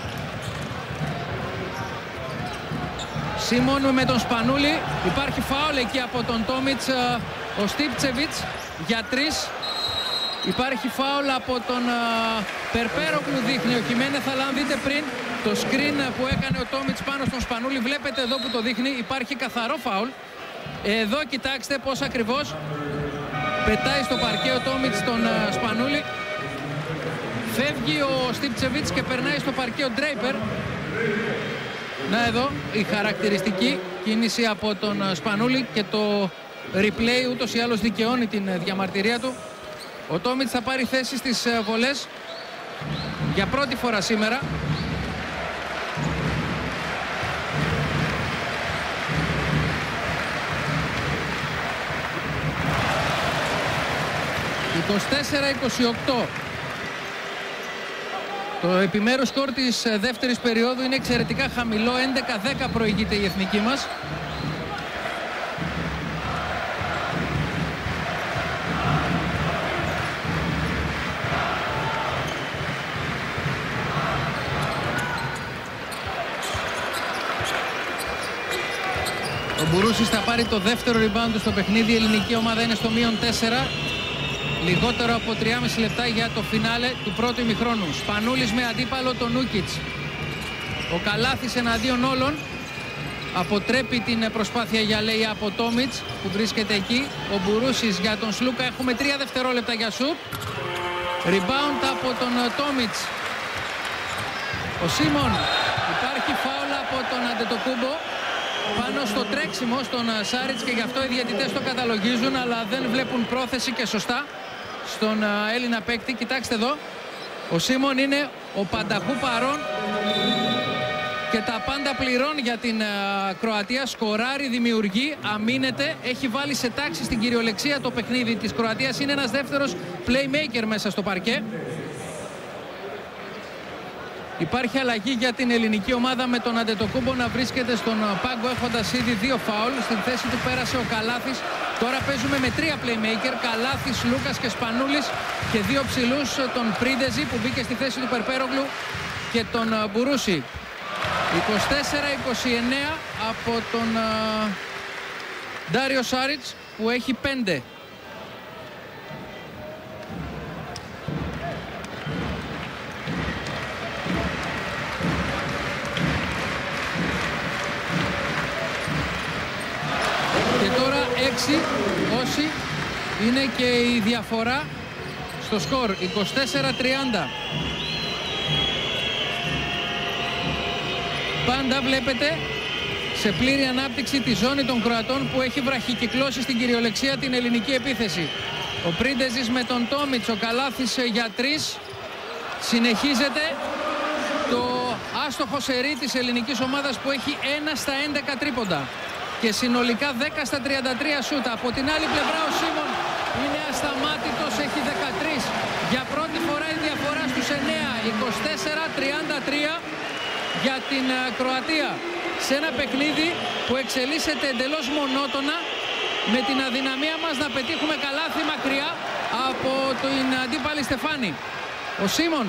S1: Σίμον με τον Σπανούλη. Υπάρχει φάουλ εκεί από τον Τόμιτς. Ο Στίψεβιτς για 3. Υπάρχει φάουλ από τον Περπέρογλου, δείχνει ο Χιμένεθ, αλλά αν δείτε πριν το screen που έκανε ο Τόμιτς πάνω στον Σπανούλη, βλέπετε εδώ που το δείχνει, υπάρχει καθαρό φάουλ. Εδώ κοιτάξτε πώς ακριβώς πετάει στο παρκέ ο Τόμιτς τον Σπανούλη. Φεύγει ο Στίψεβιτς και περνάει στο παρκέ ο Ντρέιπερ. Να εδώ η χαρακτηριστική κίνηση από τον Σπανούλη και το replay ούτως ή άλλως δικαιώνει την διαμαρτυρία του. Ο Τόμιτς θα πάρει θέση στις βολές για πρώτη φορά σήμερα. 24-28. Το επιμέρους σκορ της δεύτερης περίοδου είναι εξαιρετικά χαμηλό. 11-10 προηγείται η εθνική μας. Ο Μπουρούσης θα πάρει το δεύτερο rebound του στο παιχνίδι. Η ελληνική ομάδα είναι στο μείον 4. Λιγότερο από 3,5 λεπτά για το φινάλε του πρώτου ημιχρόνου. Σπανούλης με αντίπαλο τον Νούκιτς. Ο Καλάθης εναντίον όλων. Αποτρέπει την προσπάθεια για λέει από Τόμιτς που βρίσκεται εκεί. Ο Μπουρούσης για τον Σλούκα. Έχουμε 3 δευτερόλεπτα για σουτ. Rebound από τον Τόμιτς. Ο Σίμον. Υπάρχει φάουλ από τον Αντετοκούμπο πάνω στο τρέξιμο στον Σάριτς και γι' αυτό οι διαιτητές το καταλογίζουν, αλλά δεν βλέπουν πρόθεση και σωστά στον Έλληνα παίκτη. Κοιτάξτε εδώ, ο Σίμον είναι ο πανταχού παρών και τα πάντα πληρών για την Κροατία. Σκοράρει, δημιουργεί, αμήνεται, έχει βάλει σε τάξη στην κυριολεξία το παιχνίδι της Κροατίας. Είναι ένας δεύτερος playmaker μέσα στο παρκέ. Υπάρχει αλλαγή για την ελληνική ομάδα με τον Αντετοκούμπο να βρίσκεται στον πάγκο έχοντας ήδη 2 φάουλ. Στην θέση του πέρασε ο Καλάθης. Τώρα παίζουμε με 3 playmaker. Καλάθης, Λούκας και Σπανούλης και 2 ψηλούς, τον Πρίντεζη που μπήκε στη θέση του Περπέρογλου και τον Μπουρούση. 24-29 από τον Ντάριο Σάριτς που έχει 5. Και τώρα 6 όσοι είναι και η διαφορά στο σκορ. 24-30. Πάντα βλέπετε σε πλήρη ανάπτυξη τη ζώνη των Κροατών που έχει βραχικυκλώσει στην κυριολεξία την ελληνική επίθεση. Ο Πρίντεζης με τον Τόμιτς, ο Καλάθης για 3. Συνεχίζεται το άστοχο σερί της ελληνικής ομάδας που έχει 1 στα 11 τρίποντα και συνολικά 10 στα 33 σούτα. Από την άλλη πλευρά ο Σίμον είναι ασταμάτητος, έχει 13. Για πρώτη φορά η διαφορά στους 9. 24-33 για την Κροατία. Σε ένα παιχνίδι που εξελίσσεται εντελώς μονότονα, με την αδυναμία μας να πετύχουμε καλάθι μακριά από την αντίπαλη στεφάνη. Ο Σίμον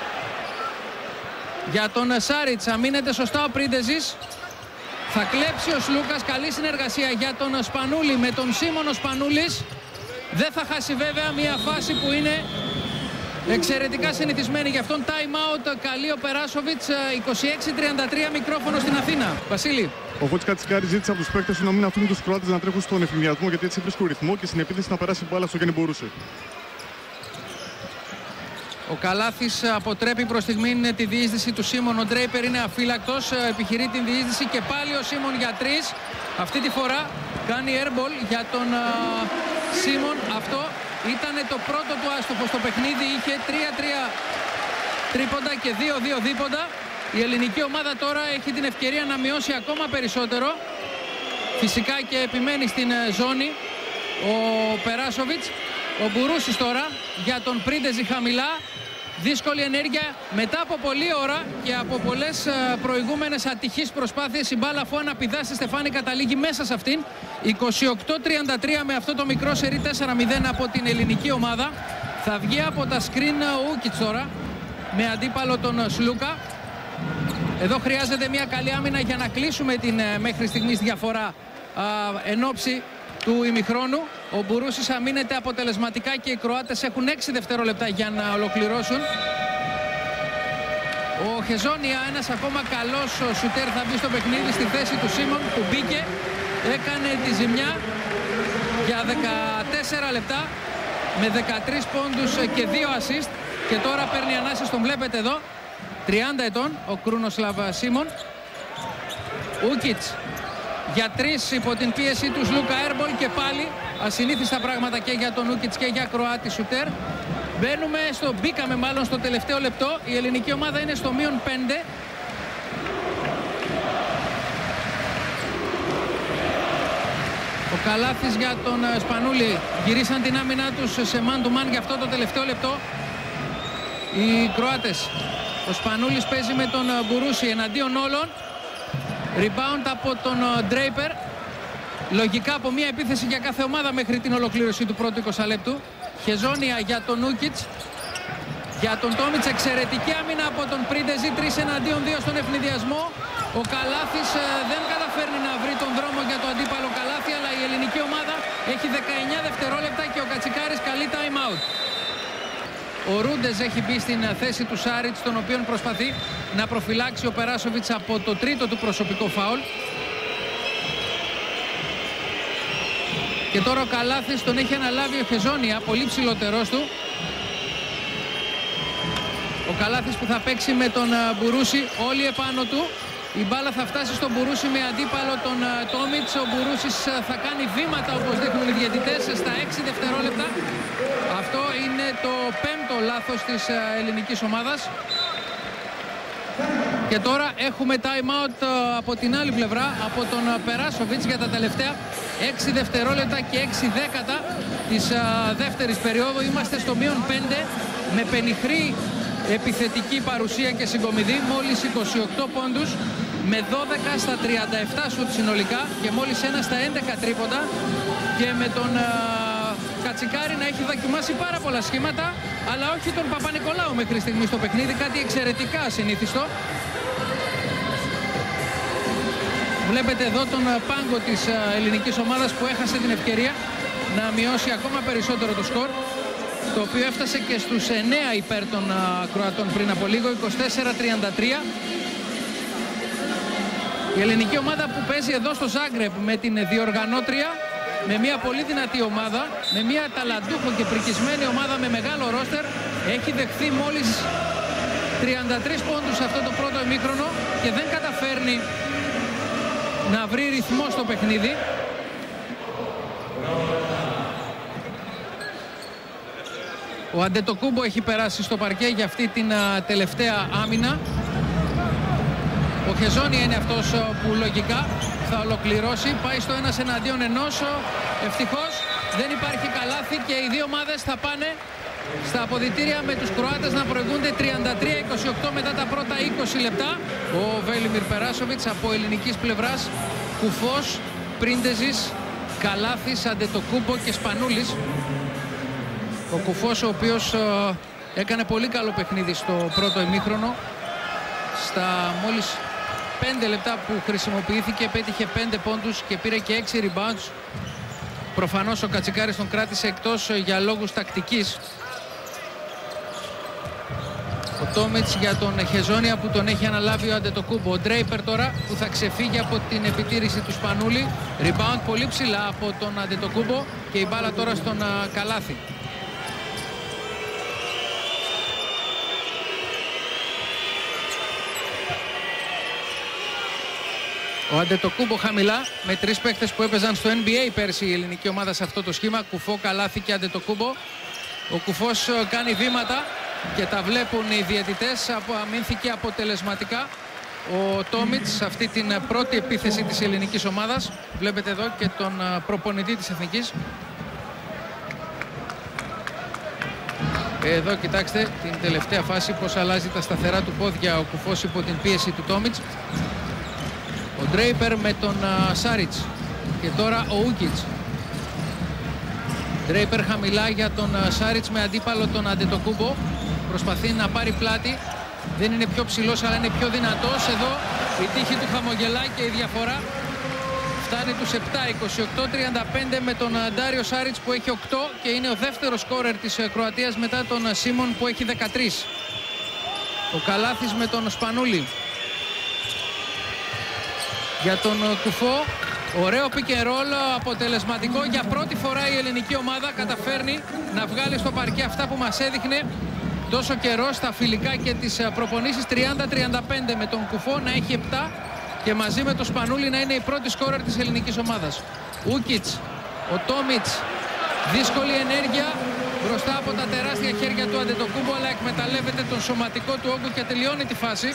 S1: για τον Σάριτς, αμήνεται σωστά ο Πρίντεζης. Θα κλέψει ο Σλούκας, καλή συνεργασία για τον Σπανούλη με τον Σίμον. Ο Σπανούλης δεν θα χάσει βέβαια μια φάση που είναι εξαιρετικά συνηθισμένη. Γι' αυτόν time out, καλεί ο Περάσοβιτς. 26-33 μικρόφωνο στην Αθήνα. Βασίλη.
S2: Ο Κότς Κατσικάρης ζήτησε από τους παίκτες να μην αφήνουν τους Κροάτες να τρέχουν στον εφημιασμό, γιατί έτσι βρίσκουν ρυθμό και στην επίθεση να περάσει μπάλα στο Γιάννη Μπουρούση.
S1: Ο Καλάθης αποτρέπει προς στιγμήν τη διείσδυση του Σίμον. Ο Ντρέιπερ είναι αφύλακτος, επιχειρεί την διείσδυση και πάλι ο Σίμον για 3. Αυτή τη φορά κάνει airball για τον Σίμον. Αυτό ήταν το πρώτο του άστοχο στο παιχνίδι. Είχε 3-3 τρίποντα και 2-2 δίποντα. Η ελληνική ομάδα τώρα έχει την ευκαιρία να μειώσει ακόμα περισσότερο. Φυσικά και επιμένει στην ζώνη ο Περάσοβιτς. Ο Μπουρούσης τώρα για τον Πρίντεζη χαμηλά. Δύσκολη ενέργεια μετά από πολλή ώρα και από πολλές προηγούμενες ατυχείς προσπάθειες. Η μπάλα αφού αναπηδά στη στεφάνη καταλήγει μέσα σε αυτήν. 28-33 με αυτό το μικρό σερί 4-0 από την ελληνική ομάδα. Θα βγει από τα screen ο Ούκιτς τώρα με αντίπαλο τον Σλούκα. Εδώ χρειάζεται μια καλή άμυνα για να κλείσουμε την μέχρι στιγμής διαφορά εν ώψη του ημιχρόνου. Ο Μπουρούσης αμήνεται αποτελεσματικά και οι Κροάτες έχουν 6 δευτερόλεπτα για να ολοκληρώσουν. Ο Χεζόνια, ένας ακόμα καλός σουτέρ, θα μπει στο παιχνίδι στη θέση του Σίμον που μπήκε, έκανε τη ζημιά για 14 λεπτά με 13 πόντους και 2 assist και τώρα παίρνει ανάσες, τον βλέπετε εδώ, 30 ετών ο Κρούνοσλαβ Σίμον. Ούκιτς για 3 υπό την πίεση του Λούκα Έρμπολ και πάλι ασυνήθιστα πράγματα και για τον Ούκιτς και για Κροάτη σουτέρ. Μπήκαμε μάλλον στο τελευταίο λεπτό. Η ελληνική ομάδα είναι στο μείον 5. Ο Καλάθης για τον Σπανούλη. Γυρίσαν την άμυνά τους σε man to man για αυτό το τελευταίο λεπτό οι Κροάτες. Ο Σπανούλης παίζει με τον Μπουρούση εναντίον όλων. Rebound από τον Draper. Λογικά από μια επίθεση για κάθε ομάδα μέχρι την ολοκλήρωση του πρώτου 20 λεπτού. Χεζόνια για τον Νούκιτς. Για τον Τόμιτς εξαιρετική άμυνα από τον Πρίντεζη. 3 εναντίον 2 στον ευνηδιασμό. Ο Καλάθης δεν καταφέρνει να βρει τον δρόμο για το αντίπαλο καλάθι, αλλά η ελληνική ομάδα έχει 19 δευτερόλεπτα και ο Κατσικάρης καλεί time out. Ο Ρούντεζ έχει μπει στην θέση του Σάριτς, τον οποίο προσπαθεί να προφυλάξει ο Περάσοβιτς από το τρίτο του προσωπικό φάουλ. Και τώρα ο Καλάθης τον έχει αναλάβει ο Χεζόνια, πολύ ψηλότερός του. Ο Καλάθης που θα παίξει με τον Μπουρούση, όλοι επάνω του. Η μπάλα θα φτάσει στον Μπουρούση με αντίπαλο τον Τόμιτς. Ο Μπουρούσης θα κάνει βήματα, όπως δείχνουν οι διαιτητές, στα 6 δευτερόλεπτα. Αυτό είναι το 5ο λάθος της ελληνικής ομάδας. Και τώρα έχουμε time out από την άλλη πλευρά, από τον Περάσοβιτς για τα τελευταία 6 δευτερόλεπτα και 6 δέκατα της δεύτερης περίοδου. Είμαστε στο -5 με πενιχρή επιθετική παρουσία και συγκομιδή, μόλις 28 πόντους με 12 στα 37 σουτ συνολικά και μόλις 1 στα 11 τρίποντα, και με τον Κατσικάρη να έχει δοκιμάσει πάρα πολλά σχήματα, αλλά όχι τον Παπα-Νικολάου μέχρι στιγμή στο παιχνίδι, κάτι εξαιρετικά ασυνήθιστο. Βλέπετε εδώ τον πάγκο της ελληνικής ομάδας που έχασε την ευκαιρία να μειώσει ακόμα περισσότερο το σκορ, το οποίο έφτασε και στους 9 υπέρ των Κροατών πριν από λίγο, 24-33. Η ελληνική ομάδα που παίζει εδώ στο Ζάγκρεπ με την διοργανώτρια, με μια πολύ δυνατή ομάδα, με μια ταλαντούχο και πρικισμένη ομάδα με μεγάλο ρόστερ, έχει δεχθεί μόλις 33 πόντους σε αυτό το πρώτο ημίχρονο και δεν καταφέρνει να βρει ρυθμό στο παιχνίδι. Ο Αντετοκούμπο έχει περάσει στο παρκέ για αυτή την τελευταία άμυνα. Ο Χεζόνια είναι αυτός που λογικά θα ολοκληρώσει. Πάει στο 1 εναντίον 1. Ευτυχώς δεν υπάρχει καλάθι και οι δύο ομάδες θα πάνε στα αποδυτήρια με τους Κροάτες να προηγούνται 33-28 μετά τα πρώτα 20 λεπτά. Ο Βέλιμιρ Περάσοβιτς από ελληνικής πλευράς, Κουφός, Πρίντεζης, Καλάθης, Αντετοκούμπο και Σπανούλης. Ο Κουφός, ο οποίος έκανε πολύ καλό παιχνίδι στο πρώτο ημίχρονο. Στα μόλις 5 λεπτά που χρησιμοποιήθηκε πέτυχε 5 πόντους και πήρε και 6 rebounds. Προφανώς ο Κατσικάρης τον κράτησε εκτός για λόγους τακτικής. Ο Τόμιτς για τον Χεζόνια που τον έχει αναλάβει ο Αντετοκούμπο. Ο Ντρέιπερ τώρα που θα ξεφύγει από την επιτήρηση του Σπανούλη. Rebound πολύ ψηλά από τον Αντετοκούμπο και η μπάλα τώρα στον Καλάθι. Ο Αντετοκούμπο χαμηλά με 3 παίκτες που έπαιζαν στο NBA πέρσι η ελληνική ομάδα σε αυτό το σχήμα. Κουφό, Καλάθι και Αντετοκούμπο. Ο Κουφός κάνει βήματα και τα βλέπουν οι διαιτητές. Αμήνθηκε αποτελεσματικά ο Τόμιτς σε αυτή την πρώτη επίθεση της ελληνικής ομάδας. Βλέπετε εδώ και τον προπονητή της Εθνικής. Εδώ κοιτάξτε την τελευταία φάση, πως αλλάζει τα σταθερά του πόδια ο Κουφός υπό την πίεση του Τόμιτς. Ο Ντρέιπερ με τον Σάριτς και τώρα ο Ούκιτς. Ντρέιπερ χαμηλά για τον Σάριτς με αντίπαλο τον Αντετοκούμπο. Προσπαθεί να πάρει πλάτη. Δεν είναι πιο ψηλός αλλά είναι πιο δυνατός. Εδώ η τύχη του χαμογελάει και η διαφορά φτάνει τους 7, 28-35 με τον Ντάριο Σάριτς που έχει 8 και είναι ο δεύτερος σκόρερ της Κροατίας μετά τον Σίμον που έχει 13. Ο Καλάθης με τον Σπανούλη. Για τον Κουφό, ωραίο pick and roll, αποτελεσματικό. Για πρώτη φορά η ελληνική ομάδα καταφέρνει να βγάλει στο παρκέ αυτά που μας έδειχνε τόσο καιρό στα φιλικά και τις προπονήσεις. 30-35 με τον Κουφό να έχει 7 και μαζί με τον Σπανούλη να είναι η πρώτη σκόρερ της ελληνικής ομάδας. Ούκιτς, ο Τόμιτς, δύσκολη ενέργεια μπροστά από τα τεράστια χέρια του Αντετοκούμπο, αλλά εκμεταλλεύεται τον σωματικό του όγκο και τελειώνει τη φάση.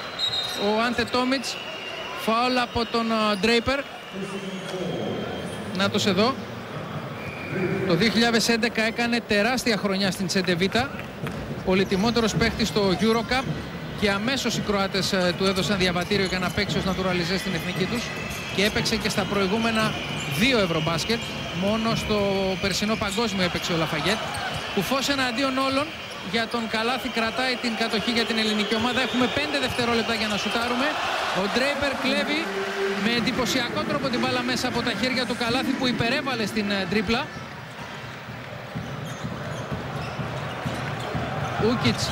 S1: Ο Άντε Τόμιτς. Φάουλ από τον Ντρέιπερ. Νάτος εδώ. Το 2011 έκανε τεράστια χρονιά στην Τσεντεβίτα. Πολυτιμότερος παίχτης στο EuroCup. Και αμέσως οι Κροάτες του έδωσαν διαβατήριο για να παίξει ως νατουραλιζέ στην εθνική τους. Και έπαιξε και στα προηγούμενα 2 Ευρωμπάσκετ. Μόνο στο περσινό παγκόσμιο έπαιξε ο Λαφαγέτ. Κουφός εναντίον όλων. Για τον Καλάθι κρατάει την κατοχή για την ελληνική ομάδα. Έχουμε 5 δευτερόλεπτα για να σουτάρουμε. Ο Ντρέιπερ κλέβει με εντυπωσιακό τρόπο την μπάλα μέσα από τα χέρια του Καλάθι που υπερέβαλε στην τρίπλα. Ούκιτς.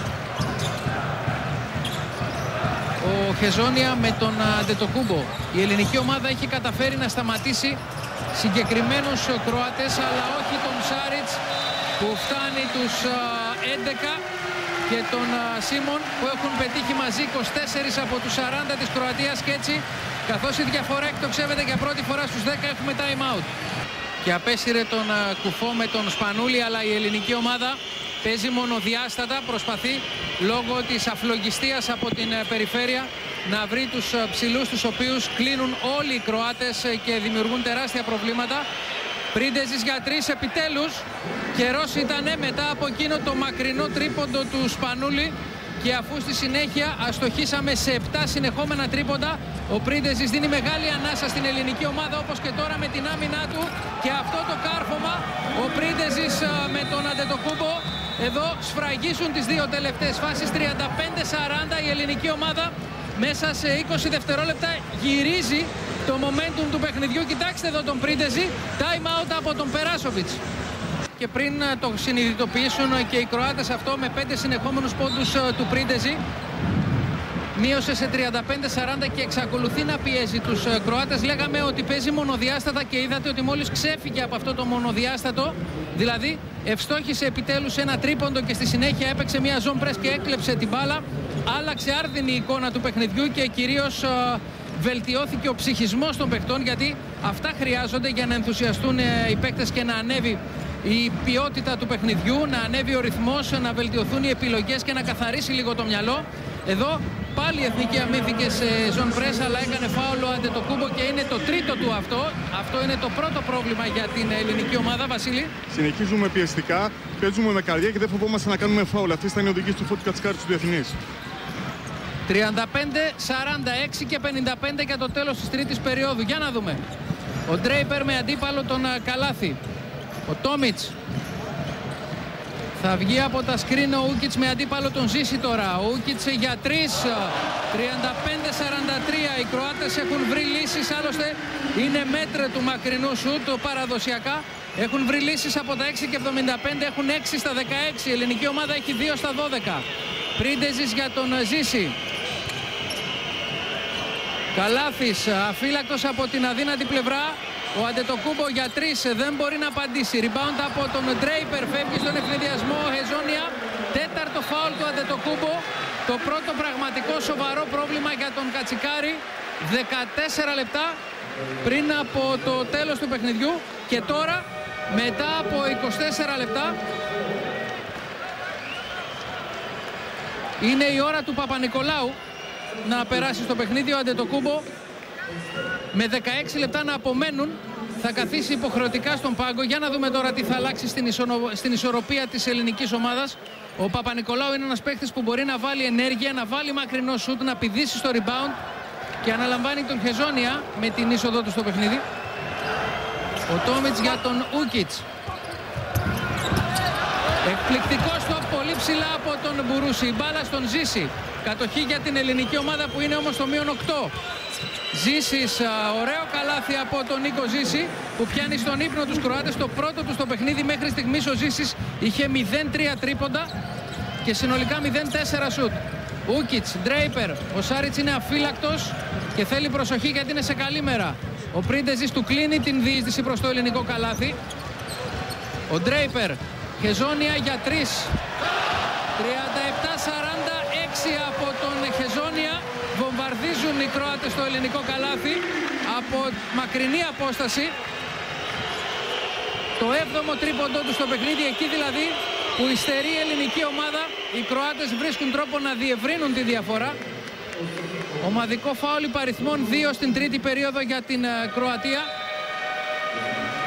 S1: Ο Χεζόνια με τον Αντετοκούμπο. Η ελληνική ομάδα έχει καταφέρει να σταματήσει συγκεκριμένους Κροάτες, αλλά όχι τον Σάριτς που φτάνει τους 11 και τον Σίμον που έχουν πετύχει μαζί 24 από τους 40 της Κροατίας, και έτσι καθώς η διαφορά εκτοξεύεται για πρώτη φορά στους 10 έχουμε time out. Και απέσυρε τον Κουφό με τον Σπανούλη, αλλά η ελληνική ομάδα παίζει μονοδιάστατα, προσπαθεί λόγω της αφλογιστίας από την περιφέρεια να βρει τους ψηλούς τους οποίους κλείνουν όλοι οι Κροάτες και δημιουργούν τεράστια προβλήματα. Πρίντεζης για 3 επιτέλους. Καιρός ήτανε μετά από εκείνο το μακρινό τρίποντο του Σπανούλη και αφού στη συνέχεια αστοχήσαμε σε 7 συνεχόμενα τρίποντα, ο Πρίντεζης δίνει μεγάλη ανάσα στην ελληνική ομάδα, όπως και τώρα με την άμυνά του και αυτό το κάρφωμα. Ο Πρίντεζης με τον Αντετοκούμπο εδώ σφραγίσουν τις 2 τελευταίες φάσεις. 35-40 η ελληνική ομάδα μέσα σε 20 δευτερόλεπτα γυρίζει το momentum του παιχνιδιού. Κοιτάξτε εδώ τον Πρίντεζη, time out από τον Περάσοβιτς. Και πριν το συνειδητοποιήσουν και οι Κροάτες αυτό, με 5 συνεχόμενους πόντους του Πρίντεζη μείωσε σε 35-40 και εξακολουθεί να πιέζει τους Κροάτες. Λέγαμε ότι παίζει μονοδιάστατα και είδατε ότι μόλις ξέφυγε από αυτό το μονοδιάστατο, δηλαδή ευστόχησε επιτέλους ένα τρίποντο και στη συνέχεια έπαιξε μια zone press και έκλεψε την μπάλα. Άλλαξε άρδινη η εικόνα του παιχνιδιού και κυρίως βελτιώθηκε ο ψυχισμός των παιχτών, γιατί αυτά χρειάζονται για να ενθουσιαστούν οι παίκτες και να ανέβει η ποιότητα του παιχνιδιού, να ανέβει ο ρυθμός, να βελτιωθούν οι επιλογές και να καθαρίσει λίγο το μυαλό. Εδώ πάλι η εθνική αμήνθηκε σε zone press, αλλά έκανε φάουλο Αντετοκούμπο και είναι το τρίτο του αυτό. Αυτό είναι το πρώτο πρόβλημα για την ελληνική ομάδα, Βασίλη. Συνεχίζουμε πιεστικά, παίζουμε με καρδιά και δεν φοβόμαστε να κάνουμε φάουλ. Αυτή ήταν η οδηγία του Φώτη Κατσικάρη του Διεθνής. 35-46 και 55 για το τέλος της τρίτης περίοδου. Για να δούμε. Ο Ντρέιπερ με αντίπαλο τον Καλάθι. Ο Τόμιτς θα βγει από τα σκριν, ο Ούκιτς με αντίπαλο τον Ζήση τώρα. Ο Ούκιτς για 3. 35-43. Οι Κροάτες έχουν βρει λύσεις, άλλωστε είναι μέτρε του μακρινού σουτ παραδοσιακά. Έχουν βρει λύσεις από τα 6 και 75, έχουν 6 στα 16. Η ελληνική ομάδα έχει 2 στα 12. Πρίντεζης για τον Ζήση. Καλάθης αφύλακτος από την αδύνατη πλευρά. Ο Αντετοκούμπο για 3 δεν μπορεί να απαντήσει. Rebound από τον Ντρέιπερ, φεύγει στον ευνηδιασμό ο Χεζόνια. Τέταρτο φάουλ του Αντετοκούμπο. Το πρώτο πραγματικό σοβαρό πρόβλημα για τον Κατσικάρη. 14 λεπτά πριν από το τέλος του παιχνιδιού. Και τώρα μετά από 24 λεπτά είναι η ώρα του Παπα-Νικολάου να περάσει στο παιχνίδι. Ο Αντετοκούμπο με 16 λεπτά να απομένουν θα καθίσει υποχρεωτικά στον πάγκο. Για να δούμε τώρα τι θα αλλάξει στην ισορροπία της ελληνικής ομάδας. Ο Παπα-Νικολάου είναι ένας παίκτης που μπορεί να βάλει ενέργεια, να βάλει μακρινό σουτ, να πηδήσει στο rebound και αναλαμβάνει τον Χεζόνια με την είσοδό του στο παιχνίδι. Ο Τόμιτς για τον Ούκιτς. Εκπληκτικό στοπ πολύ ψηλά από τον Μπουρούση. Η μπάλα στον Ζήση. Κατοχή για την ελληνική ομάδα που είναι όμως στο μείον 8. Ζήσης, ωραίο καλάθι από τον Νίκο Ζήση που πιάνει στον ύπνο τους Κροάτες. Το πρώτο του στο παιχνίδι. Μέχρι στιγμής ο Ζήσης είχε 0-3 τρίποντα και συνολικά 0-4 σουτ. Ούκιτς, Ντρέιπερ. Ο Σάριτς είναι αφύλακτος και θέλει προσοχή γιατί είναι σε καλή μέρα. Ο Πρίντεζης του κλείνει την διείσδυση προς το ελληνικό καλάθι. Ο Ντρέιπερ. Χεζόνια για 3. 37-46 από τον Χεζόνια. Βομβαρδίζουν οι Κροάτες στο ελληνικό καλάθι από μακρινή απόσταση. Το 7ο τρίποντο του στο παιχνίδι, εκεί δηλαδή που υστερεί η ελληνική ομάδα. Οι Κροάτες βρίσκουν τρόπο να διευρύνουν τη διαφορά. Ομαδικό φάουλ υπαριθμών 2 στην τρίτη περίοδο για την Κροατία.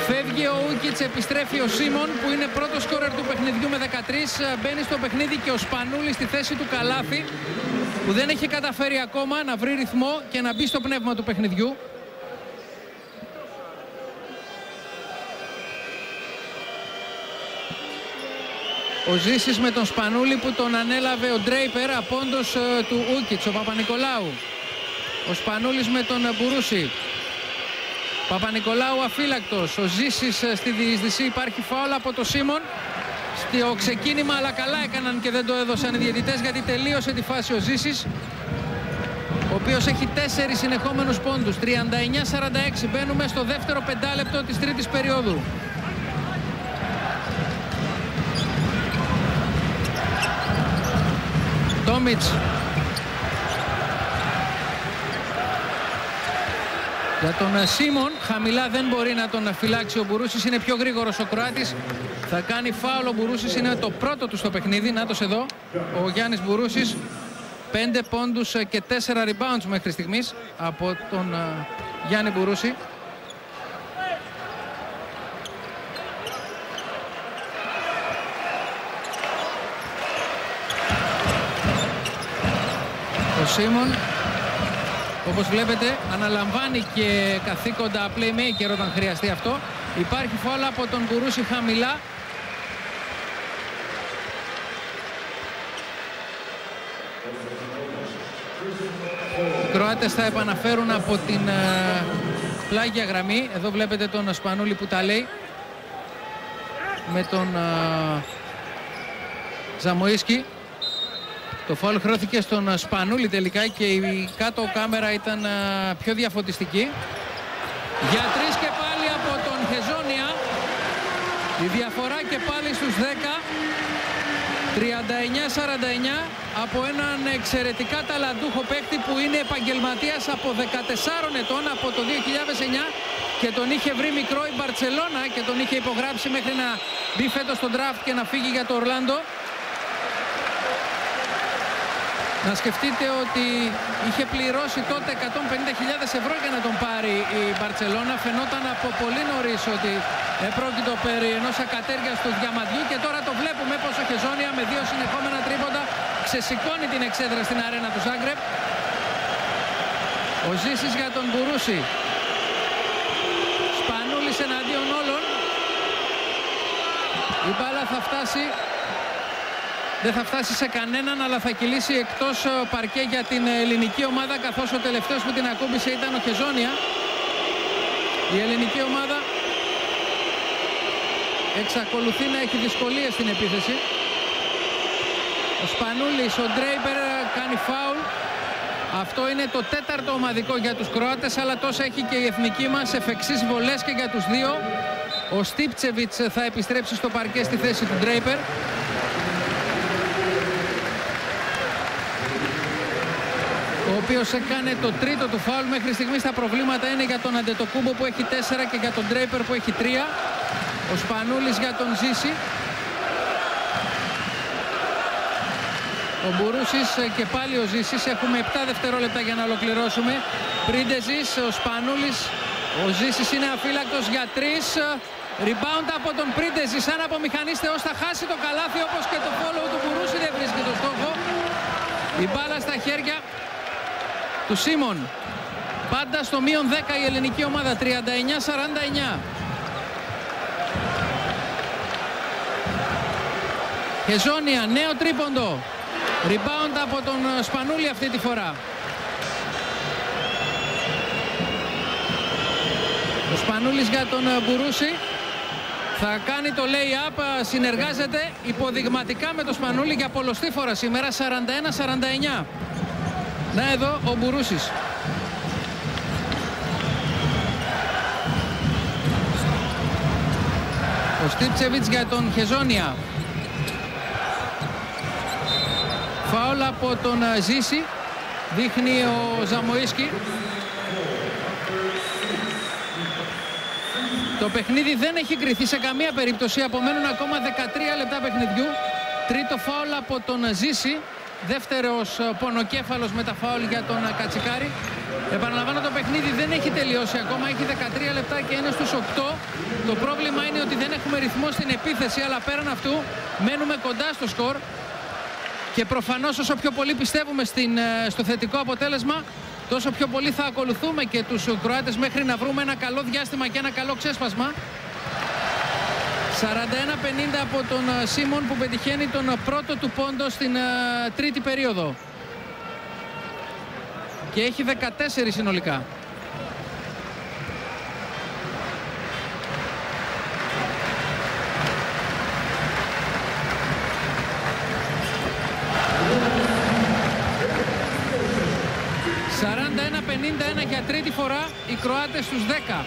S1: Φεύγει ο Ούκιτς, επιστρέφει ο Σίμον που είναι πρώτος σκόρερ του παιχνιδιού με 13. Μπαίνει στο παιχνίδι και ο Σπανούλης στη θέση του Καλάθη που δεν έχει καταφέρει ακόμα να βρει ρυθμό και να μπει στο πνεύμα του παιχνιδιού. Ο Ζήσης με τον Σπανούλη που τον ανέλαβε ο Ντρέιπερ, απόντος του Ούκιτς, ο Παπα-Νικολάου. Ο Σπανούλης με τον Μπουρούση. Παπα-Νικολάου αφύλακτος. Ο Ζήσης στη διείσδυση. Υπάρχει φάουλ από το Σίμον στο ξεκίνημα, αλλά καλά έκαναν και δεν το έδωσαν οι διαιτητές γιατί τελείωσε τη φάση ο Ζήσης, ο οποίος έχει 4 συνεχόμενους πόντους. 39-46. Μπαίνουμε στο δεύτερο πεντάλεπτο της τρίτης περίοδου. Τόμιτς. Για τον Σίμον, χαμηλά δεν μπορεί να τον φυλάξει ο Μπουρούσης, είναι πιο γρήγορος ο Κροάτης. Θα κάνει φάουλ ο Μπουρούσης, είναι το πρώτο του στο παιχνίδι. Νάτος εδώ, ο Γιάννης Μπουρούσης. 5 πόντους και 4 rebounds μέχρι στιγμής από τον Γιάννη Μπουρούση. Ο Σίμον, όπως βλέπετε, αναλαμβάνει και καθήκοντα playmaker όταν χρειαστεί αυτό. Υπάρχει φάουλ από τον Μπουρούση χαμηλά. Οι Κροάτες θα επαναφέρουν από την πλάγια γραμμή. Εδώ βλέπετε τον Σπανούλη που τα λέει με τον Ζαμοίσκι. Το φάουλ χρώθηκε στον Σπανούλη τελικά και η κάτω κάμερα ήταν πιο διαφωτιστική. Για 3 και πάλι από τον Χεζόνια. Η διαφορά και πάλι στους 10. 39-49 από έναν εξαιρετικά ταλαντούχο παίκτη που είναι επαγγελματίας από 14 ετών, από το 2009, και τον είχε βρει μικρό η Μπαρτσελώνα και τον είχε υπογράψει μέχρι να μπει φέτος στο draft και να φύγει για το Ορλάντο. Να σκεφτείτε ότι είχε πληρώσει τότε 150.000 ευρώ για να τον πάρει η Μπαρτσελώνα. Φαινόταν από πολύ νωρίς ότι πρόκειτο περί ενός ακατέργαστου διαμαντιού και τώρα το βλέπουμε πως ο Χεζόνια με 2 συνεχόμενα τρίποντα ξεσηκώνει την εξέδρα στην αρένα του Ζάγκρεπ. Ο Ζήσης για τον Μπουρούση. Σπανούλης εναντίον όλων. Η μπάλα θα φτάσει. Δεν θα φτάσει σε κανέναν, αλλά θα κυλήσει εκτός παρκέ για την ελληνική ομάδα, καθώς ο τελευταίος που την ακούμπησε ήταν ο Χεζόνια. Η ελληνική ομάδα εξακολουθεί να έχει δυσκολίες στην επίθεση. Ο Σπανούλης, ο Ντρέιπερ κάνει φάουλ. Αυτό είναι το 4ο ομαδικό για τους Κροάτες, αλλά τόσο έχει και η εθνική μας εφ' εξής βολές και για τους δύο. Ο Στίπτσεβιτς θα επιστρέψει στο παρκέ στη θέση του Ντρέιπερ. Ο οποίος έκανε το τρίτο του φάουλ. Μέχρι στιγμής τα προβλήματα είναι για τον Αντετοκούμπο που έχει 4 και για τον Ντρέιπερ που έχει 3. Ο Σπανούλης για τον Ζήση. Ο Μπουρούσης και πάλι ο Ζήσης. Έχουμε 7 δευτερόλεπτα για να ολοκληρώσουμε. Πρίντεζης, ο Σπανούλης. Ο Ζήσης είναι αφύλακτος για 3. Rebound από τον Πρίντεζη. Σαν από μηχανής Θεός θα χάσει το καλάθι, όπως και το follow του Μπουρούση δεν βρίσκει το στόχο. Η μπάλα στα χέρια του Σίμον. Πάντα στο μείον 10 η ελληνική ομάδα. 39-49. Χεζόνια, νέο τρίποντο. Rebound από τον Σπανούλη αυτή τη φορά. Ο Σπανούλης για τον Μπουρούση. Θα κάνει το lay-up, συνεργάζεται υποδειγματικά με τον Σπανούλη για πολλοστή φορά σήμερα. 41-49. Να εδώ ο Μπουρούσης. Ο Στίπτσεβιτς για τον Χεζόνια. Φάουλ από τον Ζήση. Δείχνει ο Ζαμοίσκι. Το παιχνίδι δεν έχει κριθεί σε καμία περίπτωση. Απομένουν ακόμα 13 λεπτά παιχνιδιού. Τρίτο φάουλ από τον Ζήση. Δεύτερος πονοκέφαλος με τα φάουλ για τον Κατσικάρη. Επαναλαμβάνω, το παιχνίδι δεν έχει τελειώσει ακόμα, έχει 13 λεπτά και είναι στους 8. Το πρόβλημα είναι ότι δεν έχουμε ρυθμό στην επίθεση, αλλά πέραν αυτού μένουμε κοντά στο σκορ. Και προφανώς όσο πιο πολύ πιστεύουμε στο θετικό αποτέλεσμα, τόσο πιο πολύ θα ακολουθούμε και τους Κροάτες μέχρι να βρούμε ένα καλό διάστημα και ένα καλό ξέσπασμα. 41-50 από τον Σίμον που πετυχαίνει τον πρώτο του πόντο στην τρίτη περίοδο. Και έχει 14 συνολικά. Για τρίτη φορά οι Κροάτες στους 10.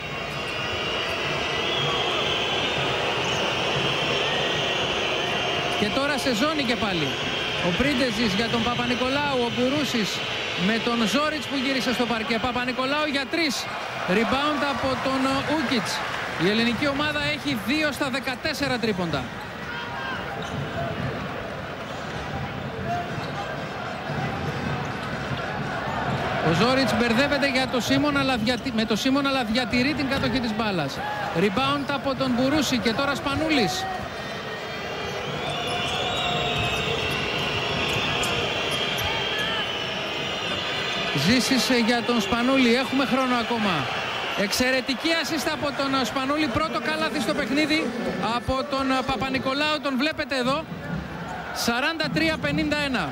S1: Και τώρα σε ζώνη και πάλι. Ο Πρίντεζης για τον Παπα-Νικολάου, ο Μπουρούσης με τον Ζόριτς που γύρισε στο παρκέ. Παπα-Νικολάου για 3. Rebound από τον Ούκιτς. Η ελληνική ομάδα έχει 2 στα 14 τρίποντα. Ο Ζόριτς μπερδεύεται για το Σίμον, με το Σίμον, αλλά διατηρεί την κατοχή της μπάλας. Rebound από τον Μπουρούση και τώρα Σπανούλης. Ζήσης για τον Σπανούλη. Έχουμε χρόνο ακόμα. Εξαιρετική assist από τον Σπανούλη. Πρώτο καλάθι στο παιχνίδι από τον Παπα-Νικολάου. Τον βλέπετε εδώ. 43-51.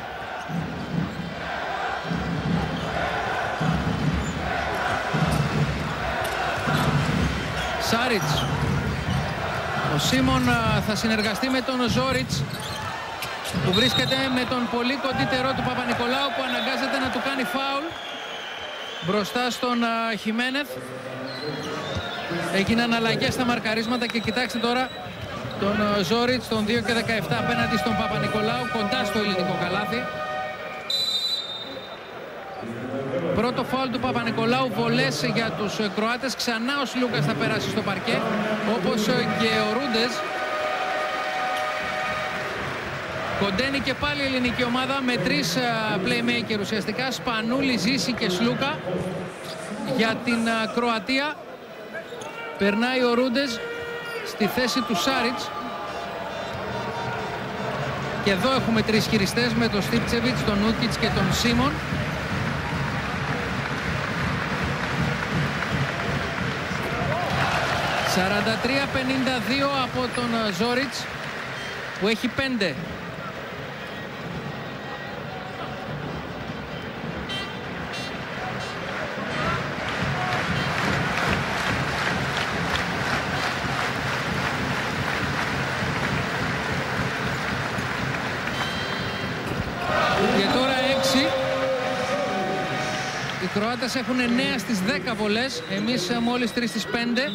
S1: Σάριτς. Ο Σίμον θα συνεργαστεί με τον Ζόριτς που βρίσκεται με τον πολύ κοντύτερό του Παπα-Νικολάου που αναγκάζεται να του κάνει φάουλ μπροστά στον Χιμένεθ. Έγιναν αλλαγές στα μαρκαρίσματα και κοιτάξτε τώρα τον Ζόριτς, τον 2 και 17 απέναντι στον Παπα-Νικολάου, κοντά στο ελληνικό καλάθι. Πρώτο φάουλ του Παπα-Νικολάου, βολές για τους Κροάτες. Ξανά ο Σλούκας θα περάσει στο παρκέ, όπως και ο Ρούντες. Κοντένει και πάλι η ελληνική ομάδα με 3 playmaker ουσιαστικά. Σπανούλη, Ζήση και Σλούκα. Για την Κροατία περνάει ο Ρούντες στη θέση του Σάριτς. Και εδώ έχουμε 3 χειριστές με τον Στίπτσεβιτς, τον Ούκιτς και τον Σίμον. «43-52 από τον Ζόριτς που έχει 5. Και τώρα 6. Οι Κροάτες έχουν 9 στις 10 βολές, εμείς μόλις 3 στις 5.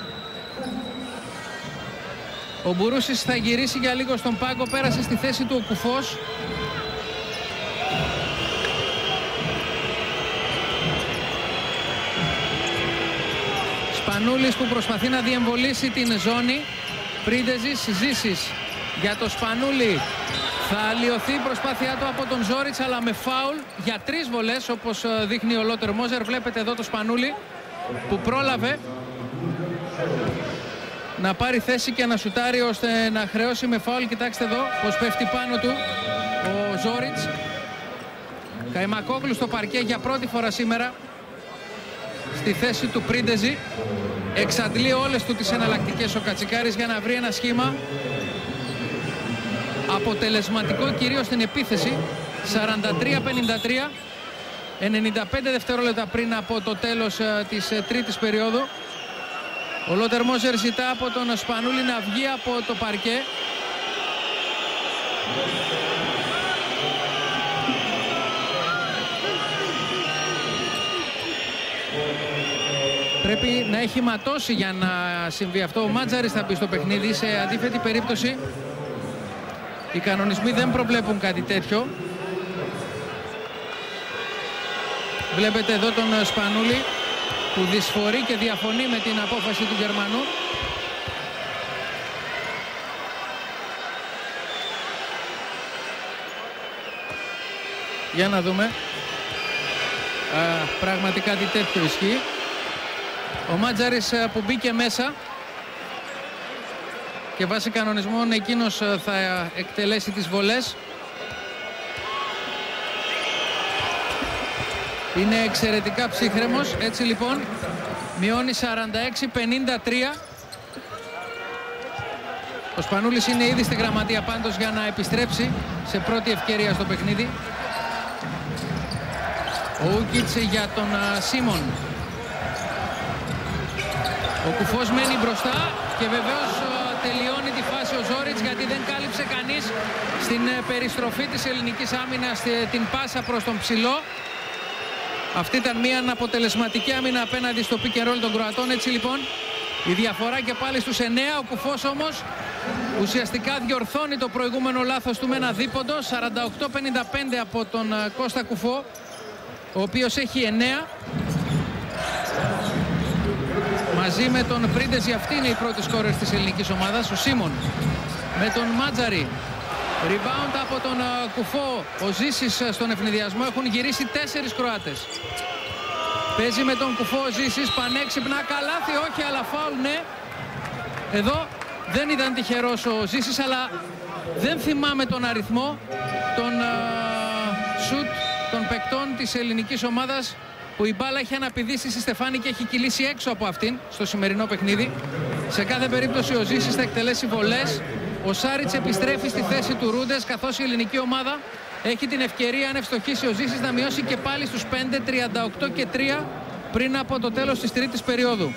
S1: Ο Μπουρούσης θα γυρίσει για λίγο στον πάγκο, πέρασε στη θέση του ο Κουφός. Σπανούλης που προσπαθεί να διεμβολήσει την ζώνη. Πρίντεζης, Ζήσης για το Σπανούλη. Θα αλλοιωθεί η προσπάθειά του από τον Ζόριτς, αλλά με φάουλ για 3 βολές, όπως δείχνει ο Λότερ Μόζερ. Βλέπετε εδώ το Σπανούλη που πρόλαβε να πάρει θέση και να σουτάρει ώστε να χρεώσει με φάουλ. Κοιτάξτε εδώ πως πέφτει πάνω του ο Ζόριτς. Καϊμακόγλου στο παρκέ για πρώτη φορά σήμερα στη θέση του Πρίντεζη. Εξαντλεί όλες του τις εναλλακτικές ο Κατσικάρης για να βρει ένα σχήμα αποτελεσματικό κυρίως στην επίθεση. 43-53, 95 δευτερόλεπτα πριν από το τέλος της τρίτης περίοδου. Ο Λότερ Μόζερ ζητά από τον Σπανούλη να βγει από το παρκέ. Πρέπει να έχει ματώσει για να συμβεί αυτό. Ο Μάτζαρης θα μπει στο παιχνίδι. Σε αντίθετη περίπτωση οι κανονισμοί δεν προβλέπουν κάτι τέτοιο. Βλέπετε εδώ τον Σπανούλη που δυσφορεί και διαφωνεί με την απόφαση του Γερμανού. Για να δούμε. πραγματικά τι τέτοιο ισχύει. Ο Μάτζαρης που μπήκε μέσα και βάσει κανονισμών εκείνος θα εκτελέσει τις βολές. Είναι εξαιρετικά ψύχρεμος. Έτσι λοιπόν μειώνει 46-53. Ο Σπανούλης είναι ήδη στη γραμματεία πάντως για να επιστρέψει σε πρώτη ευκαιρία στο παιχνίδι. Ο Ούκιτς για τον Σίμον. Ο Κουφός μένει μπροστά και βεβαίως τελειώνει τη φάση ο Ζόριτς, γιατί δεν κάλυψε κανείς στην περιστροφή της ελληνικής άμυνας την πάσα προς τον ψηλό. Αυτή ήταν μια αναποτελεσματική άμυνα απέναντι στο pick and roll των Κροατών. Έτσι λοιπόν η διαφορά και πάλι στους 9. Ο Κουφός όμως ουσιαστικά διορθώνει το προηγούμενο λάθος του με ένα δίποντο. 48-55 από τον Κώστα Κουφό, ο οποίος έχει 9. Μαζί με τον Πρίντεζη, αυτή είναι η πρώτη σκόρερ της ελληνικής ομάδας. Ο Σίμον με τον Μάτζαρη. Rebound από τον Κουφό. Ο Ζήσης στον ευνηδιασμό. Έχουν γυρίσει 4 Κροάτες. Παίζει με τον Κουφό ο Ζήσης. Πανέξυπνα. Καλάθι όχι, αλλά φάουλ ναι. Εδώ δεν ήταν τυχερός ο Ζήσης, αλλά δεν θυμάμαι τον αριθμό των σουτ των παικτών της ελληνικής ομάδας που η μπάλα έχει αναπηδήσει στη στεφάνη και έχει κυλήσει έξω από αυτήν στο σημερινό παιχνίδι. Σε κάθε περίπτωση ο Ζήσης θα εκτελέσει βολές. Ο Σάριτς επιστρέφει στη θέση του Ρούντες, καθώς η ελληνική ομάδα έχει την ευκαιρία, αν ευστοχίσει ο Ζήσης, να μειώσει και πάλι στους 5, 38-3 πριν από το τέλος της τρίτης περίοδου.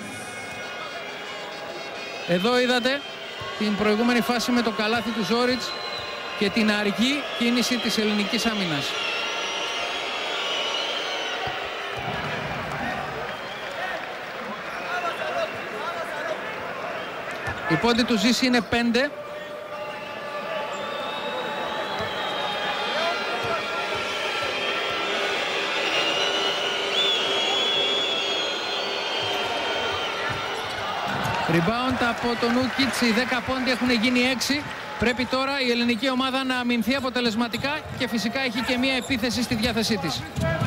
S1: Εδώ είδατε την προηγούμενη φάση με το καλάθι του Ζόριτς και την αργή κίνηση της ελληνικής άμυνας. Η πόντη του Ζήση είναι 5. Rebound από τον Ούκιτς. Οι 10 πόντι έχουν γίνει 6. Πρέπει τώρα η ελληνική ομάδα να αμυνθεί αποτελεσματικά και φυσικά έχει και μία επίθεση στη διάθεσή της.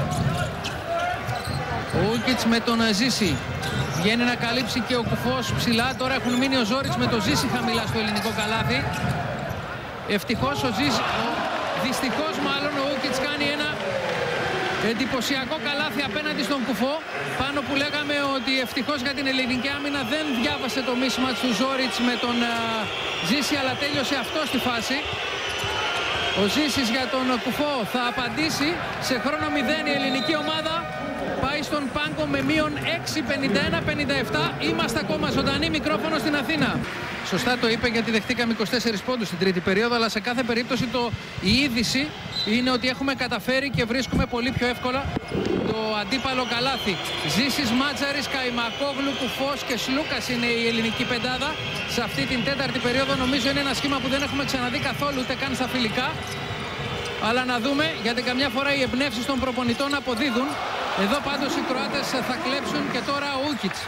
S1: Ο Ούκιτς με τον Ζήση. Βγαίνει να καλύψει και ο Κουφός ψηλά. Τώρα έχουν μείνει ο Ζόριτς με το Ζήση χαμηλά στο ελληνικό καλάθι. Ευτυχώς ο Ζήση, δυστυχώς μάλλον, ο Ούκιτς κάνει ένα εντυπωσιακό καλάθι απέναντι στον Κουφό. Πάνω που λέγαμε ότι ευτυχώς για την ελληνική άμυνα δεν διάβασε το mismatch του Ζόριτς με τον Ζήση, αλλά τέλειωσε αυτό στη φάση. Ο Ζήσης για τον Κουφό θα απαντήσει. Σε χρόνο 0 η ελληνική ομάδα πάει στον πάγκο με μείον 6, 51-57. Είμαστε ακόμα ζωντανοί. Μικρόφωνο στην Αθήνα. Σωστά το είπε, γιατί δεχτήκαμε 24 πόντους στην τρίτη περίοδο, αλλά σε κάθε περίπτωση η είδηση είναι ότι έχουμε καταφέρει και βρίσκουμε πολύ πιο εύκολα το αντίπαλο καλάθι. Ζήσης, Μάτζαρης, Καϊμακόγλου, Κουφός και Σλούκας είναι η ελληνική πεντάδα σε αυτή την τέταρτη περίοδο. Νομίζω είναι ένα σχήμα που δεν έχουμε ξαναδεί καθόλου, ούτε καν στα φιλικά. Αλλά να δούμε, γιατί καμιά φορά οι εμπνεύσεις των προπονητών αποδίδουν. Εδώ πάντως οι Κροάτες θα κλέψουν και τώρα ο Ούκιτς.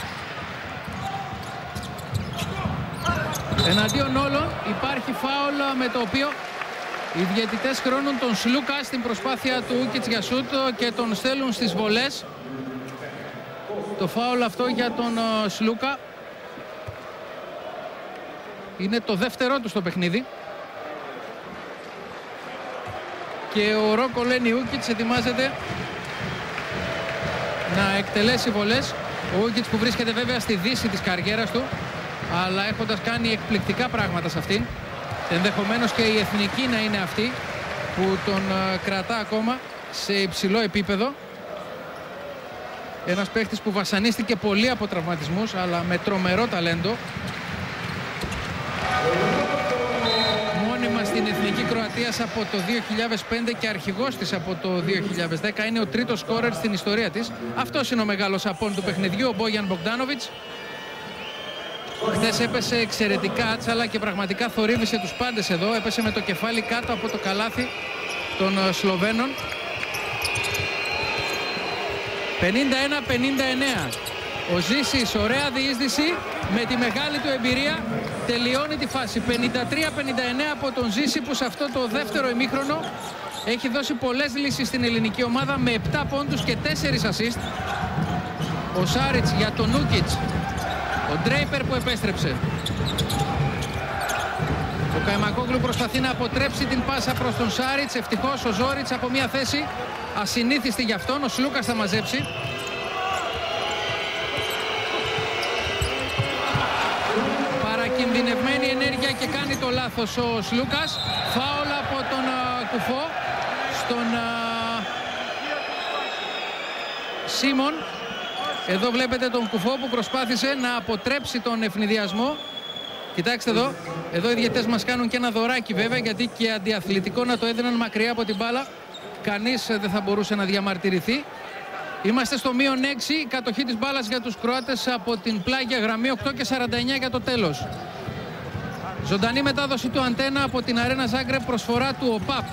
S1: Εναντίον όλων υπάρχει φάουλ, με το οποίο οι διαιτητές χρώνουν τον Σλούκα στην προσπάθεια του Ούκιτς για σούτ και τον στέλνουν στις βολές. Το φάουλ αυτό για τον Σλούκα είναι το δεύτερο του στο παιχνίδι. Και ο Ρόκο Λένι Ούκιτς ετοιμάζεται να εκτελέσει βολές. Ο Ούκιτς που βρίσκεται βέβαια στη δύση της καριέρας του, αλλά έχοντας κάνει εκπληκτικά πράγματα σε αυτήν. Ενδεχομένως και η εθνική να είναι αυτή που τον κρατά ακόμα σε υψηλό επίπεδο. Ένας παίχτης που βασανίστηκε πολύ από τραυματισμούς, αλλά με τρομερό ταλέντο. Μόνιμα στην εθνική Κροατίας από το 2005 και αρχηγός της από το 2010. Είναι ο τρίτος σκόρερ στην ιστορία της. Αυτός είναι ο μεγάλος απόν του παιχνιδιού, ο Μπόγιαν Μπογκντάνοβιτς. Χθες έπεσε εξαιρετικά άτσαλα και πραγματικά θορύβησε τους πάντες εδώ. Έπεσε με το κεφάλι κάτω από το καλάθι των Σλοβαίνων. 51-59. Ο Ζήσης, ωραία διείσδυση, με τη μεγάλη του εμπειρία τελειώνει τη φάση. 53-59 από τον Ζήση, που σε αυτό το δεύτερο ημίχρονο έχει δώσει πολλές λύσεις στην ελληνική ομάδα με 7 πόντους και 4 ασίστ. Ο Σάριτς για τον Νούκιτς. Ο Ντρέιπερ που επέστρεψε. Ο Καϊμακόγλου προσπαθεί να αποτρέψει την πάσα προς τον Σάριτς. Ευτυχώς ο Ζόριτς από μια θέση ασυνήθιστη για αυτόν. Ο Σλούκας θα μαζέψει. Παρακινδυνευμένη ενέργεια και κάνει το λάθος ο Σλούκας. Φάουλ από τον Κουφό στον Σίμον. Εδώ βλέπετε τον Κουφό που προσπάθησε να αποτρέψει τον ευνηδιασμό. Κοιτάξτε εδώ. Εδώ οι διαιτές μας κάνουν και ένα δωράκι βέβαια, γιατί και αντιαθλητικό να το έδιναν μακριά από την μπάλα, κανείς δεν θα μπορούσε να διαμαρτυρηθεί. Είμαστε στο -6, η κατοχή της μπάλας για τους Κροάτες από την πλάγια γραμμή, 8:49 για το τέλος. Ζωντανή μετάδοση του Αντένα από την Αρένα Ζάγκρεπ, προσφορά του ΟΠΑΠ.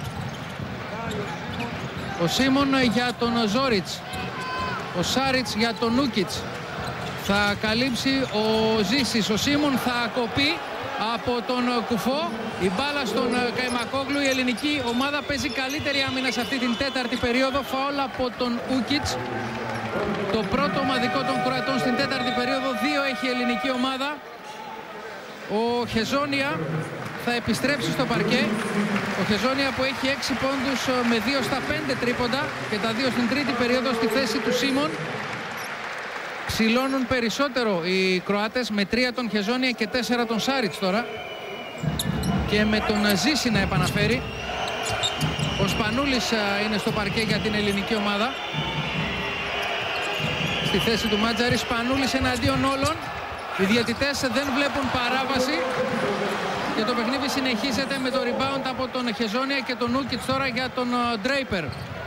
S1: Ο Σίμον για τον Ζόριτς. Ο Σάριτς για τον Νούκιτς. Θα καλύψει ο Ζήσης. Ο Σίμον θα κοπεί από τον Κουφό. Η μπάλα στον Καϊμακόγλου. Η ελληνική ομάδα παίζει καλύτερη άμυνα σε αυτή την τέταρτη περίοδο. Φάουλ από τον Ούκιτς. Το πρώτο ομαδικό των Κροατών στην τέταρτη περίοδο. 2 έχει η ελληνική ομάδα. Ο Χεζόνια θα επιστρέψει στο παρκέ. Ο Χεζόνια που έχει 6 πόντους με 2 στα 5 τρίποντα και τα 2 στην τρίτη περίοδο στη θέση του Σίμον. Ψηλώνουν περισσότερο οι Κροάτες με 3 τον Χεζόνια και 4 τον Σάριτς τώρα. Και με τον Ζήση να επαναφέρει. Ο Σπανούλης είναι στο παρκέ για την ελληνική ομάδα. Στη θέση του Μάτζαρη. Σπανούλης εναντίον όλων. Οι διαιτητές δεν βλέπουν παράβαση. Και το παιχνίδι συνεχίζεται με το rebound από τον Χεζόνια και τον Νούκιτς τώρα για τον Ντρέιπερ.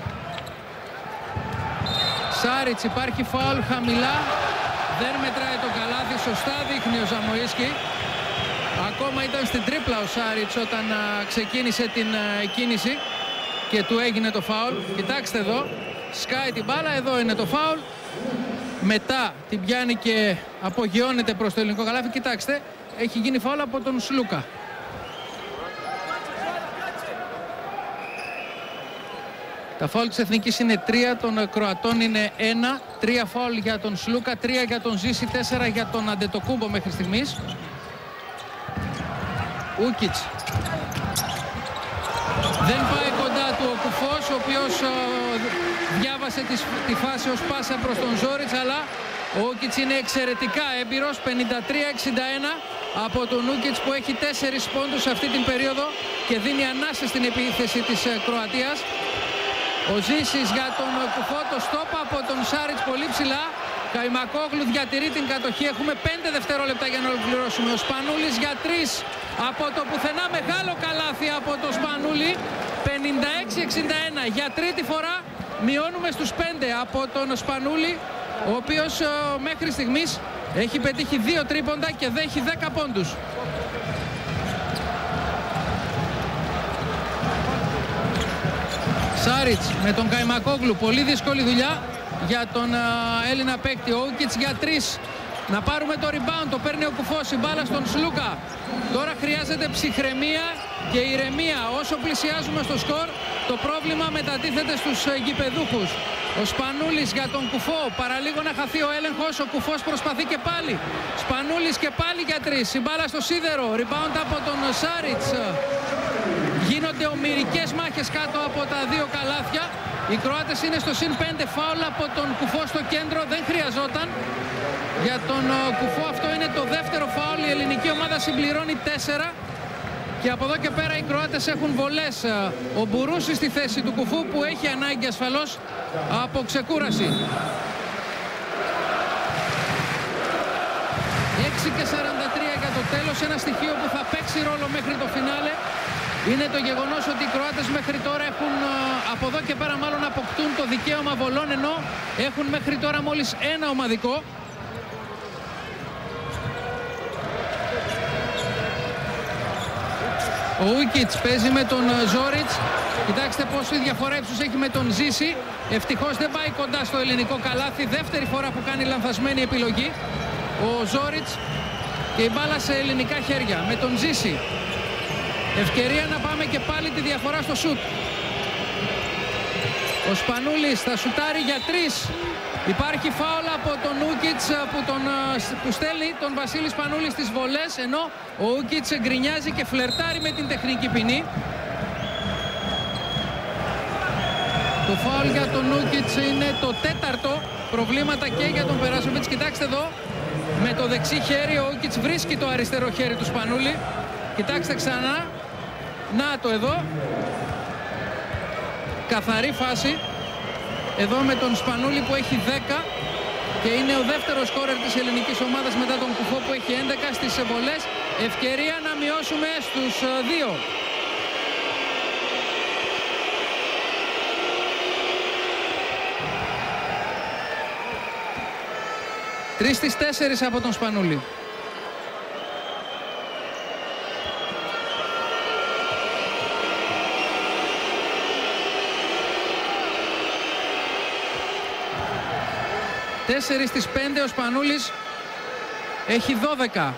S1: Σάριτς, υπάρχει φάουλ χαμηλά. Δεν μετράει το καλάθι. Σωστά δείχνει ο Ζαμοΐσκι. Ακόμα ήταν στην τρίπλα ο Σάριτς όταν ξεκίνησε την κίνηση και του έγινε το φάουλ. Κοιτάξτε εδώ. Σκάει την μπάλα. Εδώ είναι το φάουλ. Μετά την πιάνει και απογειώνεται προς το ελληνικό καλάθι. Κοιτάξτε. Έχει γίνει φάουλ από τον Σλούκα. Τα φάουλ της Εθνικής είναι 3, των Κροατών είναι 1. 3 φάουλ για τον Σλούκα, 3 για τον Ζήση, 4 για τον Αντετοκούμπο μέχρι στιγμής. Ούκιτς. Δεν πάει κοντά του ο Κουφός, ο οποίος διάβασε τη φάση ως πάσα προς τον Ζόριτς, αλλά ο Ούκιτς είναι εξαιρετικά έμπειρος. 53-61 από τον Ούκιτς που έχει 4 πόντους σε αυτή την περίοδο και δίνει ανάσα στην επίθεση της Κροατίας. Ο Ζήσης για τον Κουφό, το στόπ από τον Σάριτς πολύ ψηλά. Καϊμακόγλου διατηρεί την κατοχή. Έχουμε 5 δευτερόλεπτα για να ολοκληρώσουμε. Ο Σπανούλης για 3 από το πουθενά. Μεγάλο καλάθι από το Σπανούλη. 56-61. Για τρίτη φορά μειώνουμε στους 5 από τον Σπανούλη, ο οποίος μέχρι στιγμής έχει πετύχει 2 τρίποντα και δέχει 10 πόντους. Σάριτς με τον Καϊμακόγλου. Πολύ δύσκολη δουλειά για τον Έλληνα παίκτη. Ο Ούκιτς για 3. Να πάρουμε το rebound. Το παίρνει ο Κουφός. Η μπάλα στον Σλούκα. Τώρα χρειάζεται ψυχραιμία και ηρεμία. Όσο πλησιάζουμε στο σκορ, το πρόβλημα μετατίθεται στους γηπεδούχους. Ο Σπανούλης για τον Κουφό. Παραλίγο να χαθεί ο έλεγχος. Ο Κουφός προσπαθεί και πάλι. Σπανούλης και πάλι για 3. Η μπάλα στο σίδερο. Rebound από τον Σάριτς. Γίνονται ομηρικές μάχες κάτω από τα 2 καλάθια. Οι Κροάτες είναι στο συν 5. Φάουλ από τον Κουφό στο κέντρο. Δεν χρειαζόταν. Για τον Κουφό αυτό είναι το δεύτερο φάουλ. Η ελληνική ομάδα συμπληρώνει 4. Και από εδώ και πέρα οι Κροάτες έχουν βολές. Ο Μπουρούσης στη θέση του Κουφού που έχει ανάγκη ασφαλώς από ξεκούραση. 6:43 για το τέλος. Ένα στοιχείο που θα παίξει ρόλο μέχρι το φινάλε είναι το γεγονός ότι οι Κροάτες μέχρι τώρα έχουν, από εδώ και πέρα μάλλον αποκτούν το δικαίωμα βολών, ενώ έχουν μέχρι τώρα μόλις 1 ομαδικό. Ο Ούκιτς παίζει με τον Ζόριτς. Κοιτάξτε πόσο η διαφορά ύψους έχει με τον Ζήση. Ευτυχώς δεν πάει κοντά στο ελληνικό καλάθι. Δεύτερη φορά που κάνει λανθασμένη επιλογή ο Ζόριτς και η μπάλα σε ελληνικά χέρια με τον Ζήση. Ευκαιρία να πάμε και πάλι τη διαφορά στο σουτ. Ο Σπανούλης θα σουτάρει για 3. Υπάρχει φάουλ από τον Ούκιτς που στέλνει τον Βασίλη Σπανούλη στις βολές, ενώ ο Ούκιτς γκρινιάζει και φλερτάρει με την τεχνική ποινή. Το φάουλ για τον Ούκιτς είναι το 4ο. Προβλήματα και για τον Περάσοβιτς. Κοιτάξτε εδώ, με το δεξί χέρι ο Ούκιτς βρίσκει το αριστερό χέρι του Σπανούλη. Κοιτάξτε ξανά. Να το εδώ. Καθαρή φάση. Εδώ με τον Σπανούλη που έχει 10 και είναι ο δεύτερος σκόρερ της ελληνικής ομάδας μετά τον Κουφό που έχει 11 στις βολές. Ευκαιρία να μειώσουμε στους 2. 3 στις 4 από τον Σπανούλη. Τέσσερις στις 5 ο Σπανούλης έχει 12.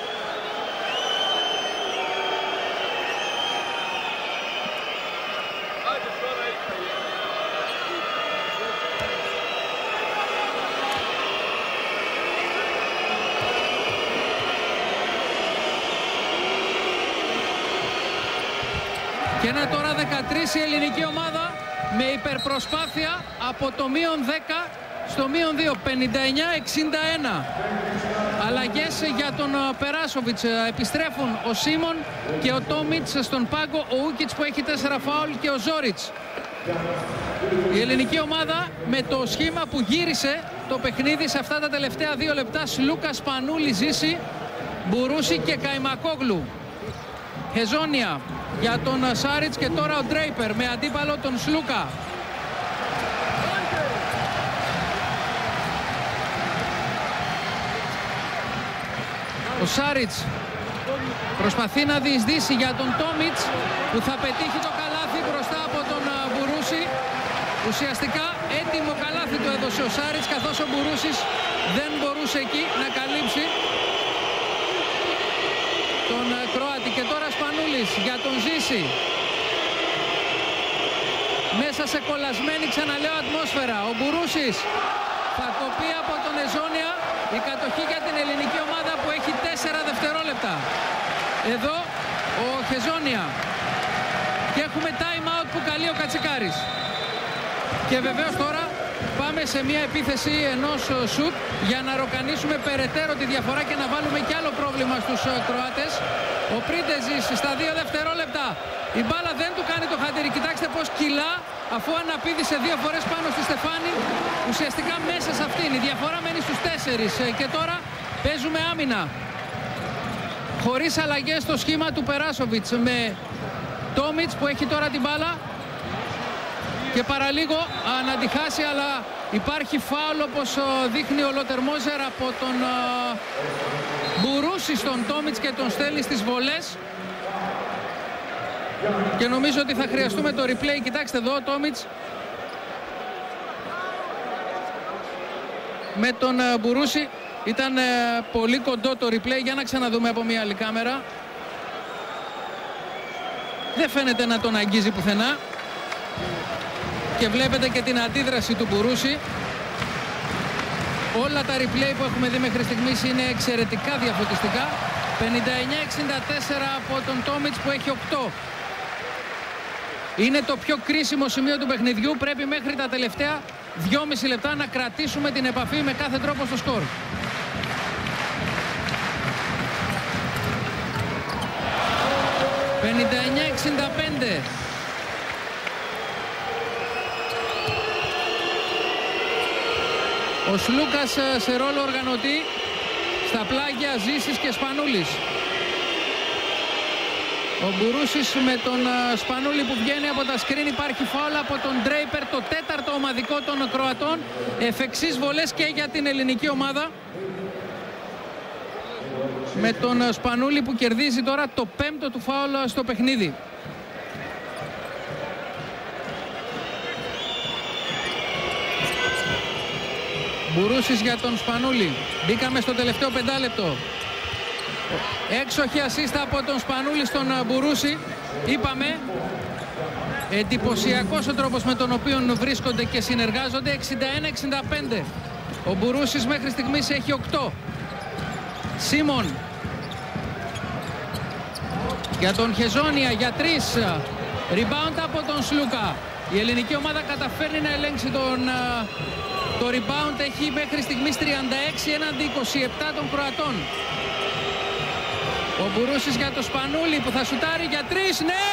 S1: Και ένα τώρα 13 η ελληνική ομάδα με υπερπροσπάθεια από το μείον 10 στο μείον 2, 59-61. Αλλαγές για τον Περάσοβιτς. Επιστρέφουν ο Σίμον και ο Τόμιτς στον πάγκο, ο Ούκιτς που έχει 4 φάουλ και ο Ζόριτς. Η ελληνική ομάδα με το σχήμα που γύρισε το παιχνίδι σε αυτά τα τελευταία 2 λεπτά. Σλούκα, Σπανούλη, Ζήση, Μπουρούση και Καϊμακόγλου. Χεζόνια για τον Σάριτς και τώρα ο Ντρέιπερ με αντίπαλο τον Σλούκα. Ο Σάριτς προσπαθεί να διεισδύσει για τον Τόμιτς που θα πετύχει το καλάθι μπροστά από τον Μπουρούση. Ουσιαστικά έτοιμο καλάθι του έδωσε ο Σάριτς, καθώς ο Μπουρούσης δεν μπορούσε εκεί να καλύψει τον Κροάτη. Και τώρα Σπανούλης για τον Ζήση. Μέσα σε κολλασμένη, ξαναλέω, ατμόσφαιρα. Ο Μπουρούσης θα κοπεί από τον Εζόνια. Η κατοχή για την ελληνική ομάδα που έχει 4 δευτερόλεπτα. Εδώ ο Χεζόνια. Και έχουμε time out που καλεί ο Κατσικάρης. Και βεβαίως τώρα πάμε σε μια επίθεση ενός σουτ για να ροκανίσουμε περαιτέρω τη διαφορά και να βάλουμε κι άλλο πρόβλημα στους Κροάτες. Ο Πρίντεζης στα 2 δευτερόλεπτα. Η μπάλα δεν του κάνει το χατήρι. Κοιτάξτε πως κυλά αφού αναπήδησε 2 φορές πάνω στη Στεφάνη. Ουσιαστικά μέσα σε αυτήν. Η διαφορά μένει στους 4. Και τώρα παίζουμε άμυνα. Χωρίς αλλαγές στο σχήμα του Περάσοβιτς. Με Τόμιτς που έχει τώρα την μπάλα. Και παραλίγο να τη χάσει, αλλά υπάρχει φάουλ όπως δείχνει ο Λοτερμόζερ από τον Μπουρούση στον Τόμιτς και τον στέλνει στις βολές. Και νομίζω ότι θα χρειαστούμε το replay. Κοιτάξτε εδώ ο Τόμιτς με τον Μπουρούση. Ήταν πολύ κοντό το replay. Για να ξαναδούμε από μια άλλη κάμερα. Δεν φαίνεται να τον αγγίζει πουθενά. Και βλέπετε και την αντίδραση του Μπουρούση. Όλα τα replay που έχουμε δει μέχρι στιγμής είναι εξαιρετικά διαφωτιστικά. 59-64 από τον Τόμιτς που έχει 8. Είναι το πιο κρίσιμο σημείο του παιχνιδιού. Πρέπει μέχρι τα τελευταία 2,5 λεπτά να κρατήσουμε την επαφή με κάθε τρόπο στο σκορ. «59-65». Ο Σλούκας σε ρόλο οργανωτή, στα πλάγια Ζήσης και Σπανούλης. Ο Μπουρούσης με τον Σπανούλη που βγαίνει από τα σκριν. Υπάρχει φάουλ από τον Ντρέιπερ, το 4ο ομαδικό των Κροατών. Εφ' εξής βολές και για την ελληνική ομάδα. Με τον Σπανούλη που κερδίζει τώρα το 5ο του φάουλ στο παιχνίδι. Μπουρούσης για τον Σπανούλη. Μπήκαμε στο τελευταίο 5 λεπτό. Έξοχη ασίστα από τον Σπανούλη στον Μπουρούση. Είπαμε, εντυπωσιακός ο τρόπος με τον οποίο βρίσκονται και συνεργάζονται. 61-65. Ο Μπουρούσης μέχρι στιγμής έχει 8. Σίμον για τον Χεζόνια για 3. Rebound από τον Σλούκα. Η ελληνική ομάδα καταφέρνει να ελέγξει το rebound. Έχει μέχρι στιγμής 36 έναντι 27 των Κροατών. Ο Μπουρούσης για το Σπανούλη που θα σουτάρει για 3. Ναι!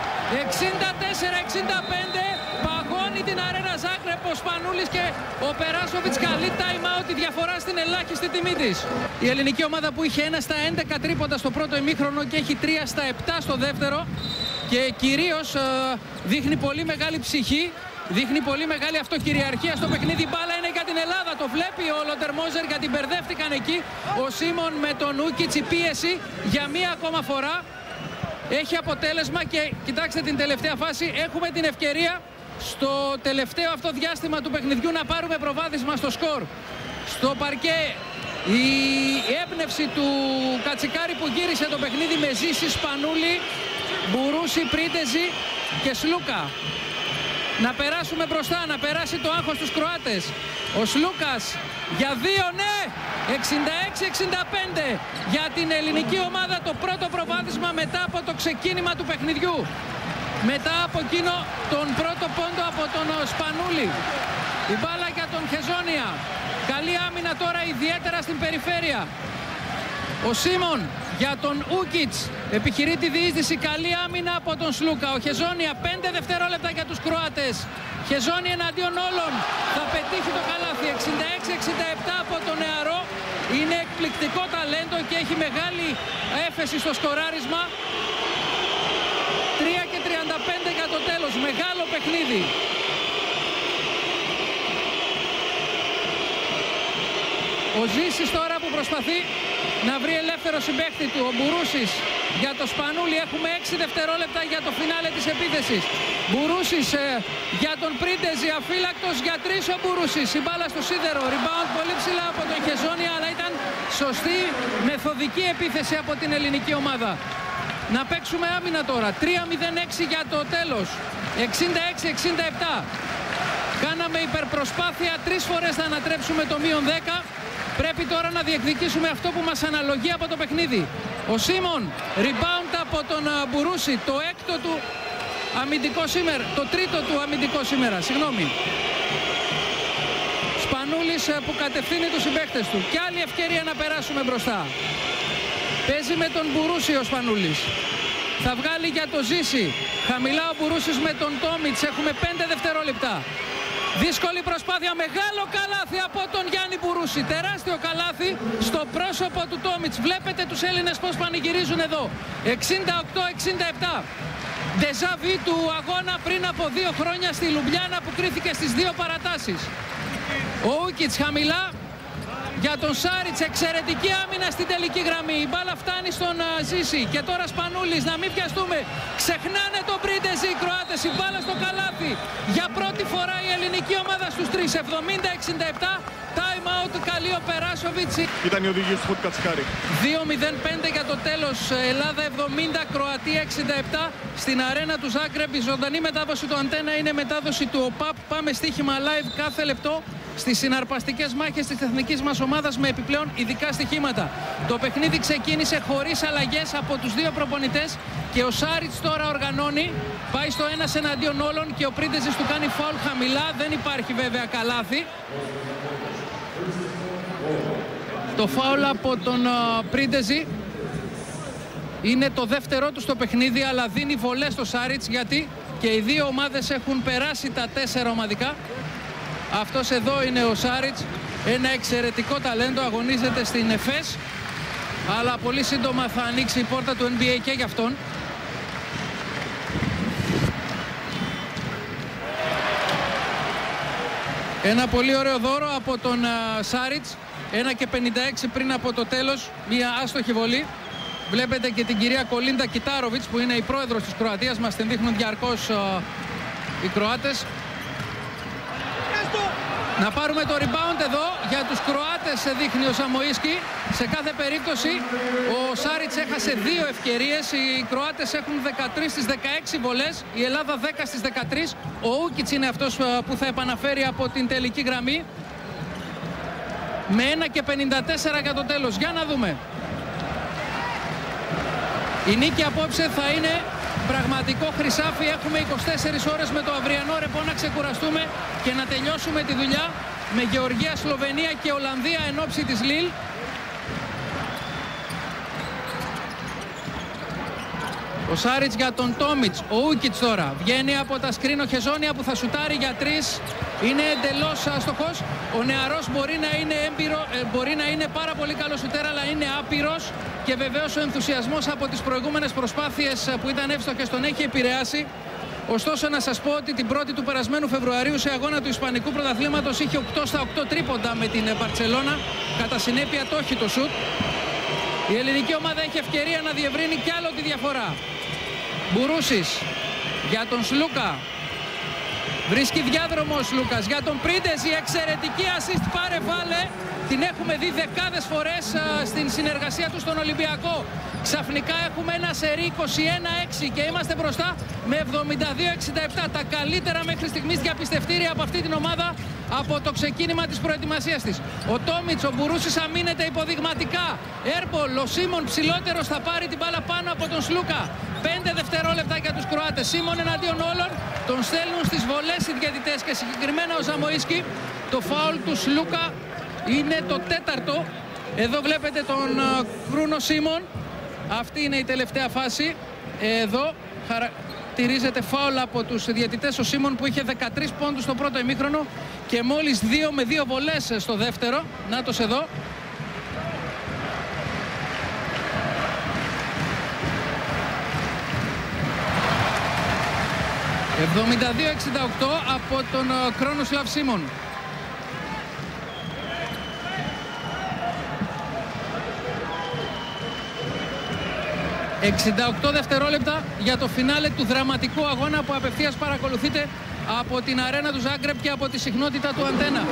S1: 64-65. Παγώνει την Αρένα Ζάγκρεπ ο Σπανούλης και ο Περάσοβιτς καλεί time out, τη διαφορά στην ελάχιστη τιμή της. Η ελληνική ομάδα που είχε 1 στα 11 τρίποντα στο πρώτο ημίχρονο και έχει 3 στα 7 στο δεύτερο και κυρίως δείχνει πολύ μεγάλη ψυχή, δείχνει πολύ μεγάλη αυτοκυριαρχία στο παιχνίδι. Μπάλα είναι για την Ελλάδα, το βλέπει ο Λοντερμόζερ γιατί μπερδεύτηκαν εκεί. Ο Σίμον με τον Ούκιτς, η πίεση για μία ακόμα φορά έχει αποτέλεσμα και κοιτάξτε την τελευταία φάση, έχουμε την ευκαιρία στο τελευταίο αυτό διάστημα του παιχνιδιού να πάρουμε προβάδισμα στο σκορ. Στο παρκέ η έμπνευση του Κατσικάρη που γύρισε το παιχνίδι με Ζήση, Σπανούλη, Μπουρούση, Πρίντεζη και Σλούκα. Να περάσουμε μπροστά, να περάσει το άγχος στους Κροάτες. Ο Σλούκας για 2, ναι! 66-65 για την ελληνική ομάδα, το πρώτο προβάδισμα μετά από το ξεκίνημα του παιχνιδιού. Μετά από εκείνο τον πρώτο πόντο από τον Σπανούλη. Η μπάλα για τον Χεζόνια. Καλή άμυνα τώρα ιδιαίτερα στην περιφέρεια. Ο Σίμον για τον Ούκιτς επιχειρεί τη διείσδυση. Καλή άμυνα από τον Σλούκα. Ο Χεζόνια 5 δευτερόλεπτα για τους Κροάτες. Χεζόνια εναντίον όλων. Θα πετύχει το καλάθι. 66-67 από τον νεαρό. Είναι εκπληκτικό ταλέντο και έχει μεγάλη έφεση στο σκοράρισμα. 3 και 35 για το τέλος. Μεγάλο παιχνίδι. Ο Ζήσης τώρα που προσπαθεί να βρει ελεύθερο συμπαίχτη του. Ο Μπουρούσης για το Σπανούλη. Έχουμε 6 δευτερόλεπτα για το φινάλε της επίθεσης. Μπουρούσης για τον Πρίντεζη. Αφύλακτος για 3 ο Μπουρούσης. Η μπάλα στο σίδερο. Rebound πολύ ψηλά από τον Χεζόνια, αλλά ήταν σωστή μεθοδική επίθεση από την ελληνική ομάδα. Να παίξουμε άμυνα τώρα. 3-0-6 για το τέλος. 66-67. Κάναμε υπερπροσπάθεια. 3 φορές θα ανατρέψουμε το μείον 10. Πρέπει τώρα να διεκδικήσουμε αυτό που μας αναλογεί από το παιχνίδι. Ο Σίμον, rebound από τον Μπουρούση. Το έκτο του αμυντικό σήμερα. Το τρίτο του αμυντικό σήμερα. Συγγνώμη. Σπανούλης που κατευθύνει τους συμπαίκτες του. Και άλλη ευκαιρία να περάσουμε μπροστά. Παίζει με τον Μπουρούση ο Σπανούλης. Θα βγάλει για το Ζήση. Χαμηλά ο Μπουρούσης με τον Τόμιτς. Έχουμε 5 δευτερόλεπτα. Δύσκολη προσπάθεια. Μεγάλο καλάθι από τον Γιάννη Μπουρούση. Τεράστιο καλάθι στο πρόσωπο του Τόμιτς. Βλέπετε τους Έλληνες πώς πανηγυρίζουν εδώ. 68-67. Ντεζαβί του αγώνα πριν από 2 χρόνια στη Λουμπλιάνα που κρίθηκε στις 2 παρατάσεις. Ο Ούκιτς χαμηλά. Για τον Σάριτς, εξαιρετική άμυνα στην τελική γραμμή. Η μπάλα φτάνει στον Ζήση. Και τώρα Σπανούλης, να μην πιαστούμε. Ξεχνάνε τον Πρίντεζη οι Κροάτες. Η μπάλα στο καλάθι. Για πρώτη φορά η ελληνική ομάδα στους 3. 70-67. Time out, καλή ο Περάσοβιτς.
S2: Ήταν η οδηγία του Φώτη Κατσικάρη.
S1: 2-0-5 για το τέλος. Ελλάδα 70, Κροατία 67. Στην αρένα του Ζάγκρεπ. Η ζωντανή μετάδοση του Αντένα είναι μετάδοση του ΟΠΑΠ. Πάμε στοίχημα live κάθε λεπτό στις συναρπαστικές μάχες της εθνικής μας ομάδας με επιπλέον ειδικά στοιχήματα. Το παιχνίδι ξεκίνησε χωρίς αλλαγές από τους 2 προπονητές και ο Σάριτς τώρα οργανώνει, πάει στο 1 εναντίον όλων και ο Πρίντεζης του κάνει φάουλ χαμηλά, δεν υπάρχει βέβαια καλάθι. Το φάουλ από τον Πρίντεζη είναι το δεύτερό του στο παιχνίδι, αλλά δίνει βολές στο Σάριτς γιατί και οι 2 ομάδες έχουν περάσει τα 4 ομαδικά. Αυτός εδώ είναι ο Σάριτς, ένα εξαιρετικό ταλέντο, αγωνίζεται στην ΕΦΕΣ, αλλά πολύ σύντομα θα ανοίξει η πόρτα του NBA και για αυτόν. Ένα πολύ ωραίο δώρο από τον Σάριτς, 1:56 πριν από το τέλος, μια άστοχη βολή. Βλέπετε και την κυρία Κολίντα Κιτάροβιτς που είναι η πρόεδρος της Κροατίας, μας την δείχνουν διαρκώς οι Κροάτες. Να πάρουμε το rebound εδώ για τους Κροάτες, δείχνει ο Ζαμοίσκι. Σε κάθε περίπτωση ο Σάριτς έχασε 2 ευκαιρίες. Οι Κροάτες έχουν 13 στις 16 βολές, η Ελλάδα 10 στις 13. Ο Ούκιτς είναι αυτός που θα επαναφέρει από την τελική γραμμή. Με 1:54 για το τέλος. Για να δούμε. Η νίκη απόψε θα είναι πραγματικό χρυσάφι. Έχουμε 24 ώρες με το αυριανό ρεπό να ξεκουραστούμε και να τελειώσουμε τη δουλειά με Γεωργία, Σλοβενία και Ολλανδία εν ώψη της Λίλ. Ο Σάριτς για τον Τόμιτς. Ο Ούκιτς τώρα βγαίνει από τα σκριν. Ο Χεζόνια που θα σουτάρει για 3 είναι εντελώς άστοχος. Ο νεαρός μπορεί να είναι έμπειρο, μπορεί να είναι πάρα πολύ καλό σουτέρ, αλλά είναι άπειρος. Και βεβαίως ο ενθουσιασμός από τις προηγούμενες προσπάθειες που ήταν εύστοχες τον έχει επηρεάσει. Ωστόσο να σας πω ότι την 1η του περασμένου Φεβρουαρίου σε αγώνα του Ισπανικού Πρωταθλήματος είχε 8 στα 8 τρίποντα με την Μπαρτσελώνα. Κατά συνέπεια το έχει το σουτ. Η ελληνική ομάδα έχει ευκαιρία να διευρύνει κι άλλο τη διαφορά. Μπουρούσης για τον Σλούκα. Βρίσκει διάδρομο ο Σλούκας για τον Πρίντεζι. Εξαιρετική assist, πάρε βάλε. Την έχουμε δει δεκάδες φορές στην συνεργασία του στον Ολυμπιακό. Ξαφνικά έχουμε ένα σερί 21-6 και είμαστε μπροστά με 72-67. Τα καλύτερα μέχρι στιγμής διαπιστευτήρια από αυτή την ομάδα από το ξεκίνημα της προετοιμασίας της. Ο Τόμιτς, ο Μπουρούσης αμήνεται υποδειγματικά. Έρμπολ, ο Σίμον ψηλότερος θα πάρει την μπάλα πάνω από τον Σλούκα. 5 δευτερόλεπτα για τους Κροάτες. Σίμον εναντίον όλων. Τον στέλνουν στις βολές οι διαιτητές και συγκεκριμένα ο Ζαμοίσκι. Το φάουλ του Σλούκα είναι το 4ο. Εδώ βλέπετε τον Κρούνο Σίμον. Αυτή είναι η τελευταία φάση. Εδώ χαρακτηρίζεται φάουλ από τους διαιτητές. Ο Σίμον που είχε 13 πόντους στο πρώτο ημίχρονο και μόλις 2 με 2 βολές στο δεύτερο. Νάτος εδώ. ...72-68 από τον Κρόνοσλαβ Σίμον. ...68 δευτερόλεπτα για το φινάλε του δραματικού αγώνα που απευθείας παρακολουθείτε από την αρένα του Ζάγκρεπ και από τη συχνότητα του Αντένα.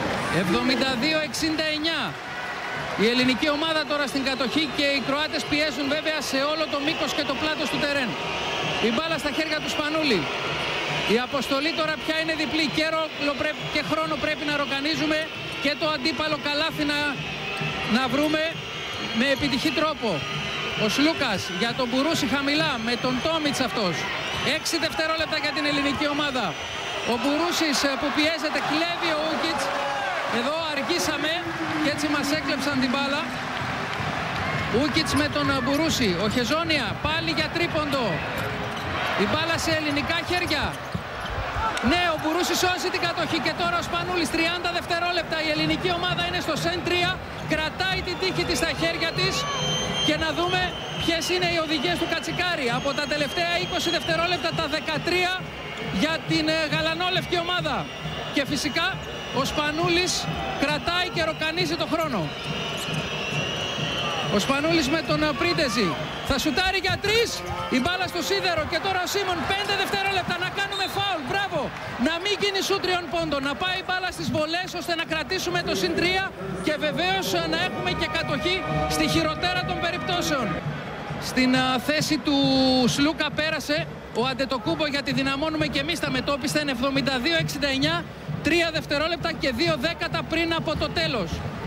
S1: 72-69. Η ελληνική ομάδα τώρα στην κατοχή και οι Κροάτες πιέζουν βέβαια σε όλο το μήκος και το πλάτος του τερέν. Η μπάλα στα χέρια του Σπανούλη. Η αποστολή τώρα πια είναι διπλή. Και χρόνο πρέπει να ροκανίζουμε και το αντίπαλο καλάθι να βρούμε με επιτυχή τρόπο. Ο Σλούκας για τον Μπουρούση χαμηλά με τον Τόμιτς αυτός. 6 δευτερόλεπτα για την ελληνική ομάδα. Ο Μπουρούσης που πιέζεται, κλέβει ο Ούκιτς. Εδώ αργήσαμε και έτσι μας έκλεψαν την μπάλα. Ούκιτς με τον Μπουρούση. Ο Χεζόνια πάλι για τρίποντο. Η μπάλα σε ελληνικά χέρια. Ναι, ο Μπουρούσης σώζει την κατοχή και τώρα ο Σπανούλης. 30 δευτερόλεπτα. Η ελληνική ομάδα είναι στο σεν 3. Κρατάει την τύχη της στα χέρια της. Και να δούμε ποιες είναι οι οδηγίες του Κατσικάρη. Από τα τελευταία 20 δευτερόλεπτα τα 13 για την γαλανόλευκη ομάδα. Και φυσικά ο Σπανούλης κρατάει και ροκανίζει το χρόνο. Ο Σπανούλης με τον Πρίντεζι. Θα σουτάρει για 3. Η μπάλα στο σίδερο και τώρα ο Σίμον. 5 δευτερόλεπτα να κάνουμε φάουλ. Μπράβο. Να μην γίνει σου 3 πόντων. Να πάει η μπάλα στις βολές ώστε να κρατήσουμε το συν 3 και βεβαίως να έχουμε και κατοχή στη χειροτέρα των περιπτώσεων. Στην θέση του Σλούκα πέρασε ο Αντετοκούμπο γιατί δυναμώνουμε και εμείς τα μετώπιστα. Είναι 72-69. 3 δευτερόλεπτα και 2 δέκατα πριν από το τέλος.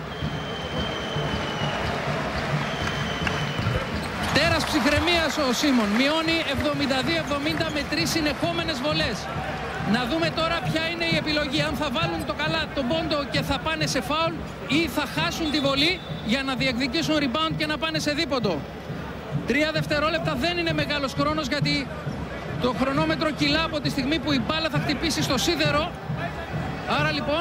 S1: Τέρας ψυχραιμίας ο Σίμον. Μειώνει 72-70 με 3 συνεχόμενες βολές. Να δούμε τώρα ποια είναι η επιλογή. Αν θα βάλουν το καλά τον πόντο και θα πάνε σε φάουλ ή θα χάσουν τη βολή για να διεκδικήσουν rebound και να πάνε σε δίποντο. 3 δευτερόλεπτα δεν είναι μεγάλος χρόνος γιατί το χρονόμετρο κυλά από τη στιγμή που η μπάλα θα χτυπήσει στο σίδερο. Άρα λοιπόν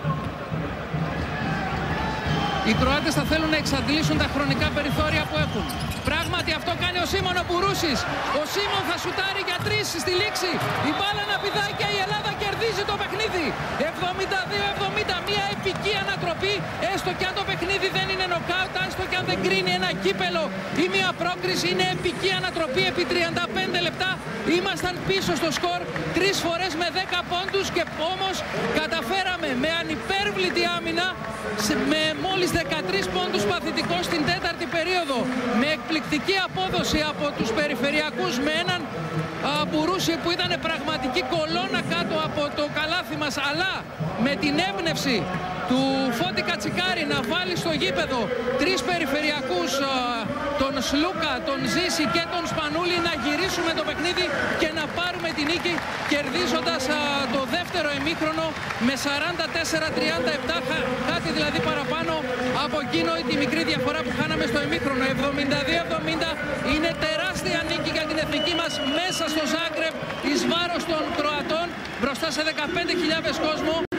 S1: οι Κροάτες θα θέλουν να εξαντλήσουν τα χρονικά περιθώρια που έχουν. Πράγματι αυτό κάνει ο Σίμον ο Μπουρούσης. Ο Σίμον θα σουτάρει για 3 στη λήξη. Η μπάλα να πηδάει και η Ελλάδα κερδίζει το παιχνίδι. 72-70, μια επική ανατροπή. Έστω και αν το παιχνίδι δεν είναι νοκάουτ, έστω και αν δεν κρίνει ένα κύπελο ή μια πρόκριση, είναι επική ανατροπή επί 35 λεπτά. Ήμασταν πίσω στο σκορ 3 φορές με 10 πόντους και όμως καταφέραμε με ανυπέρβλητη άμυνα με μόλις 13 πόντους παθητικό στην τέταρτη περίοδο, με εκπληκτική απόδοση από τους περιφερειακούς, με έναν Μπουρούση που ήταν πραγματική κολόνα κάτω από το καλάθι μας, αλλά με την έμπνευση του Φώτη Κατσικάρη να βάλει στο γήπεδο 3 περιφερειακούς, τον Σλούκα, τον Ζήση και τον Σπανούλη, να γυρίσουμε το παιχνίδι και να πάρουμε την νίκη, κερδίζοντας το δεύτερο ημίχρονο με 44-37, κάτι δηλαδή παραπάνω από εκείνο τη μικρή διαφορά που χάναμε στο ημίχρονο. 72-70 είναι τεράστια νίκη για την εθνική μας μέσα στο Ζάγκρεπ εις βάρος των Κροατών μπροστά σε 15.000 κόσμο.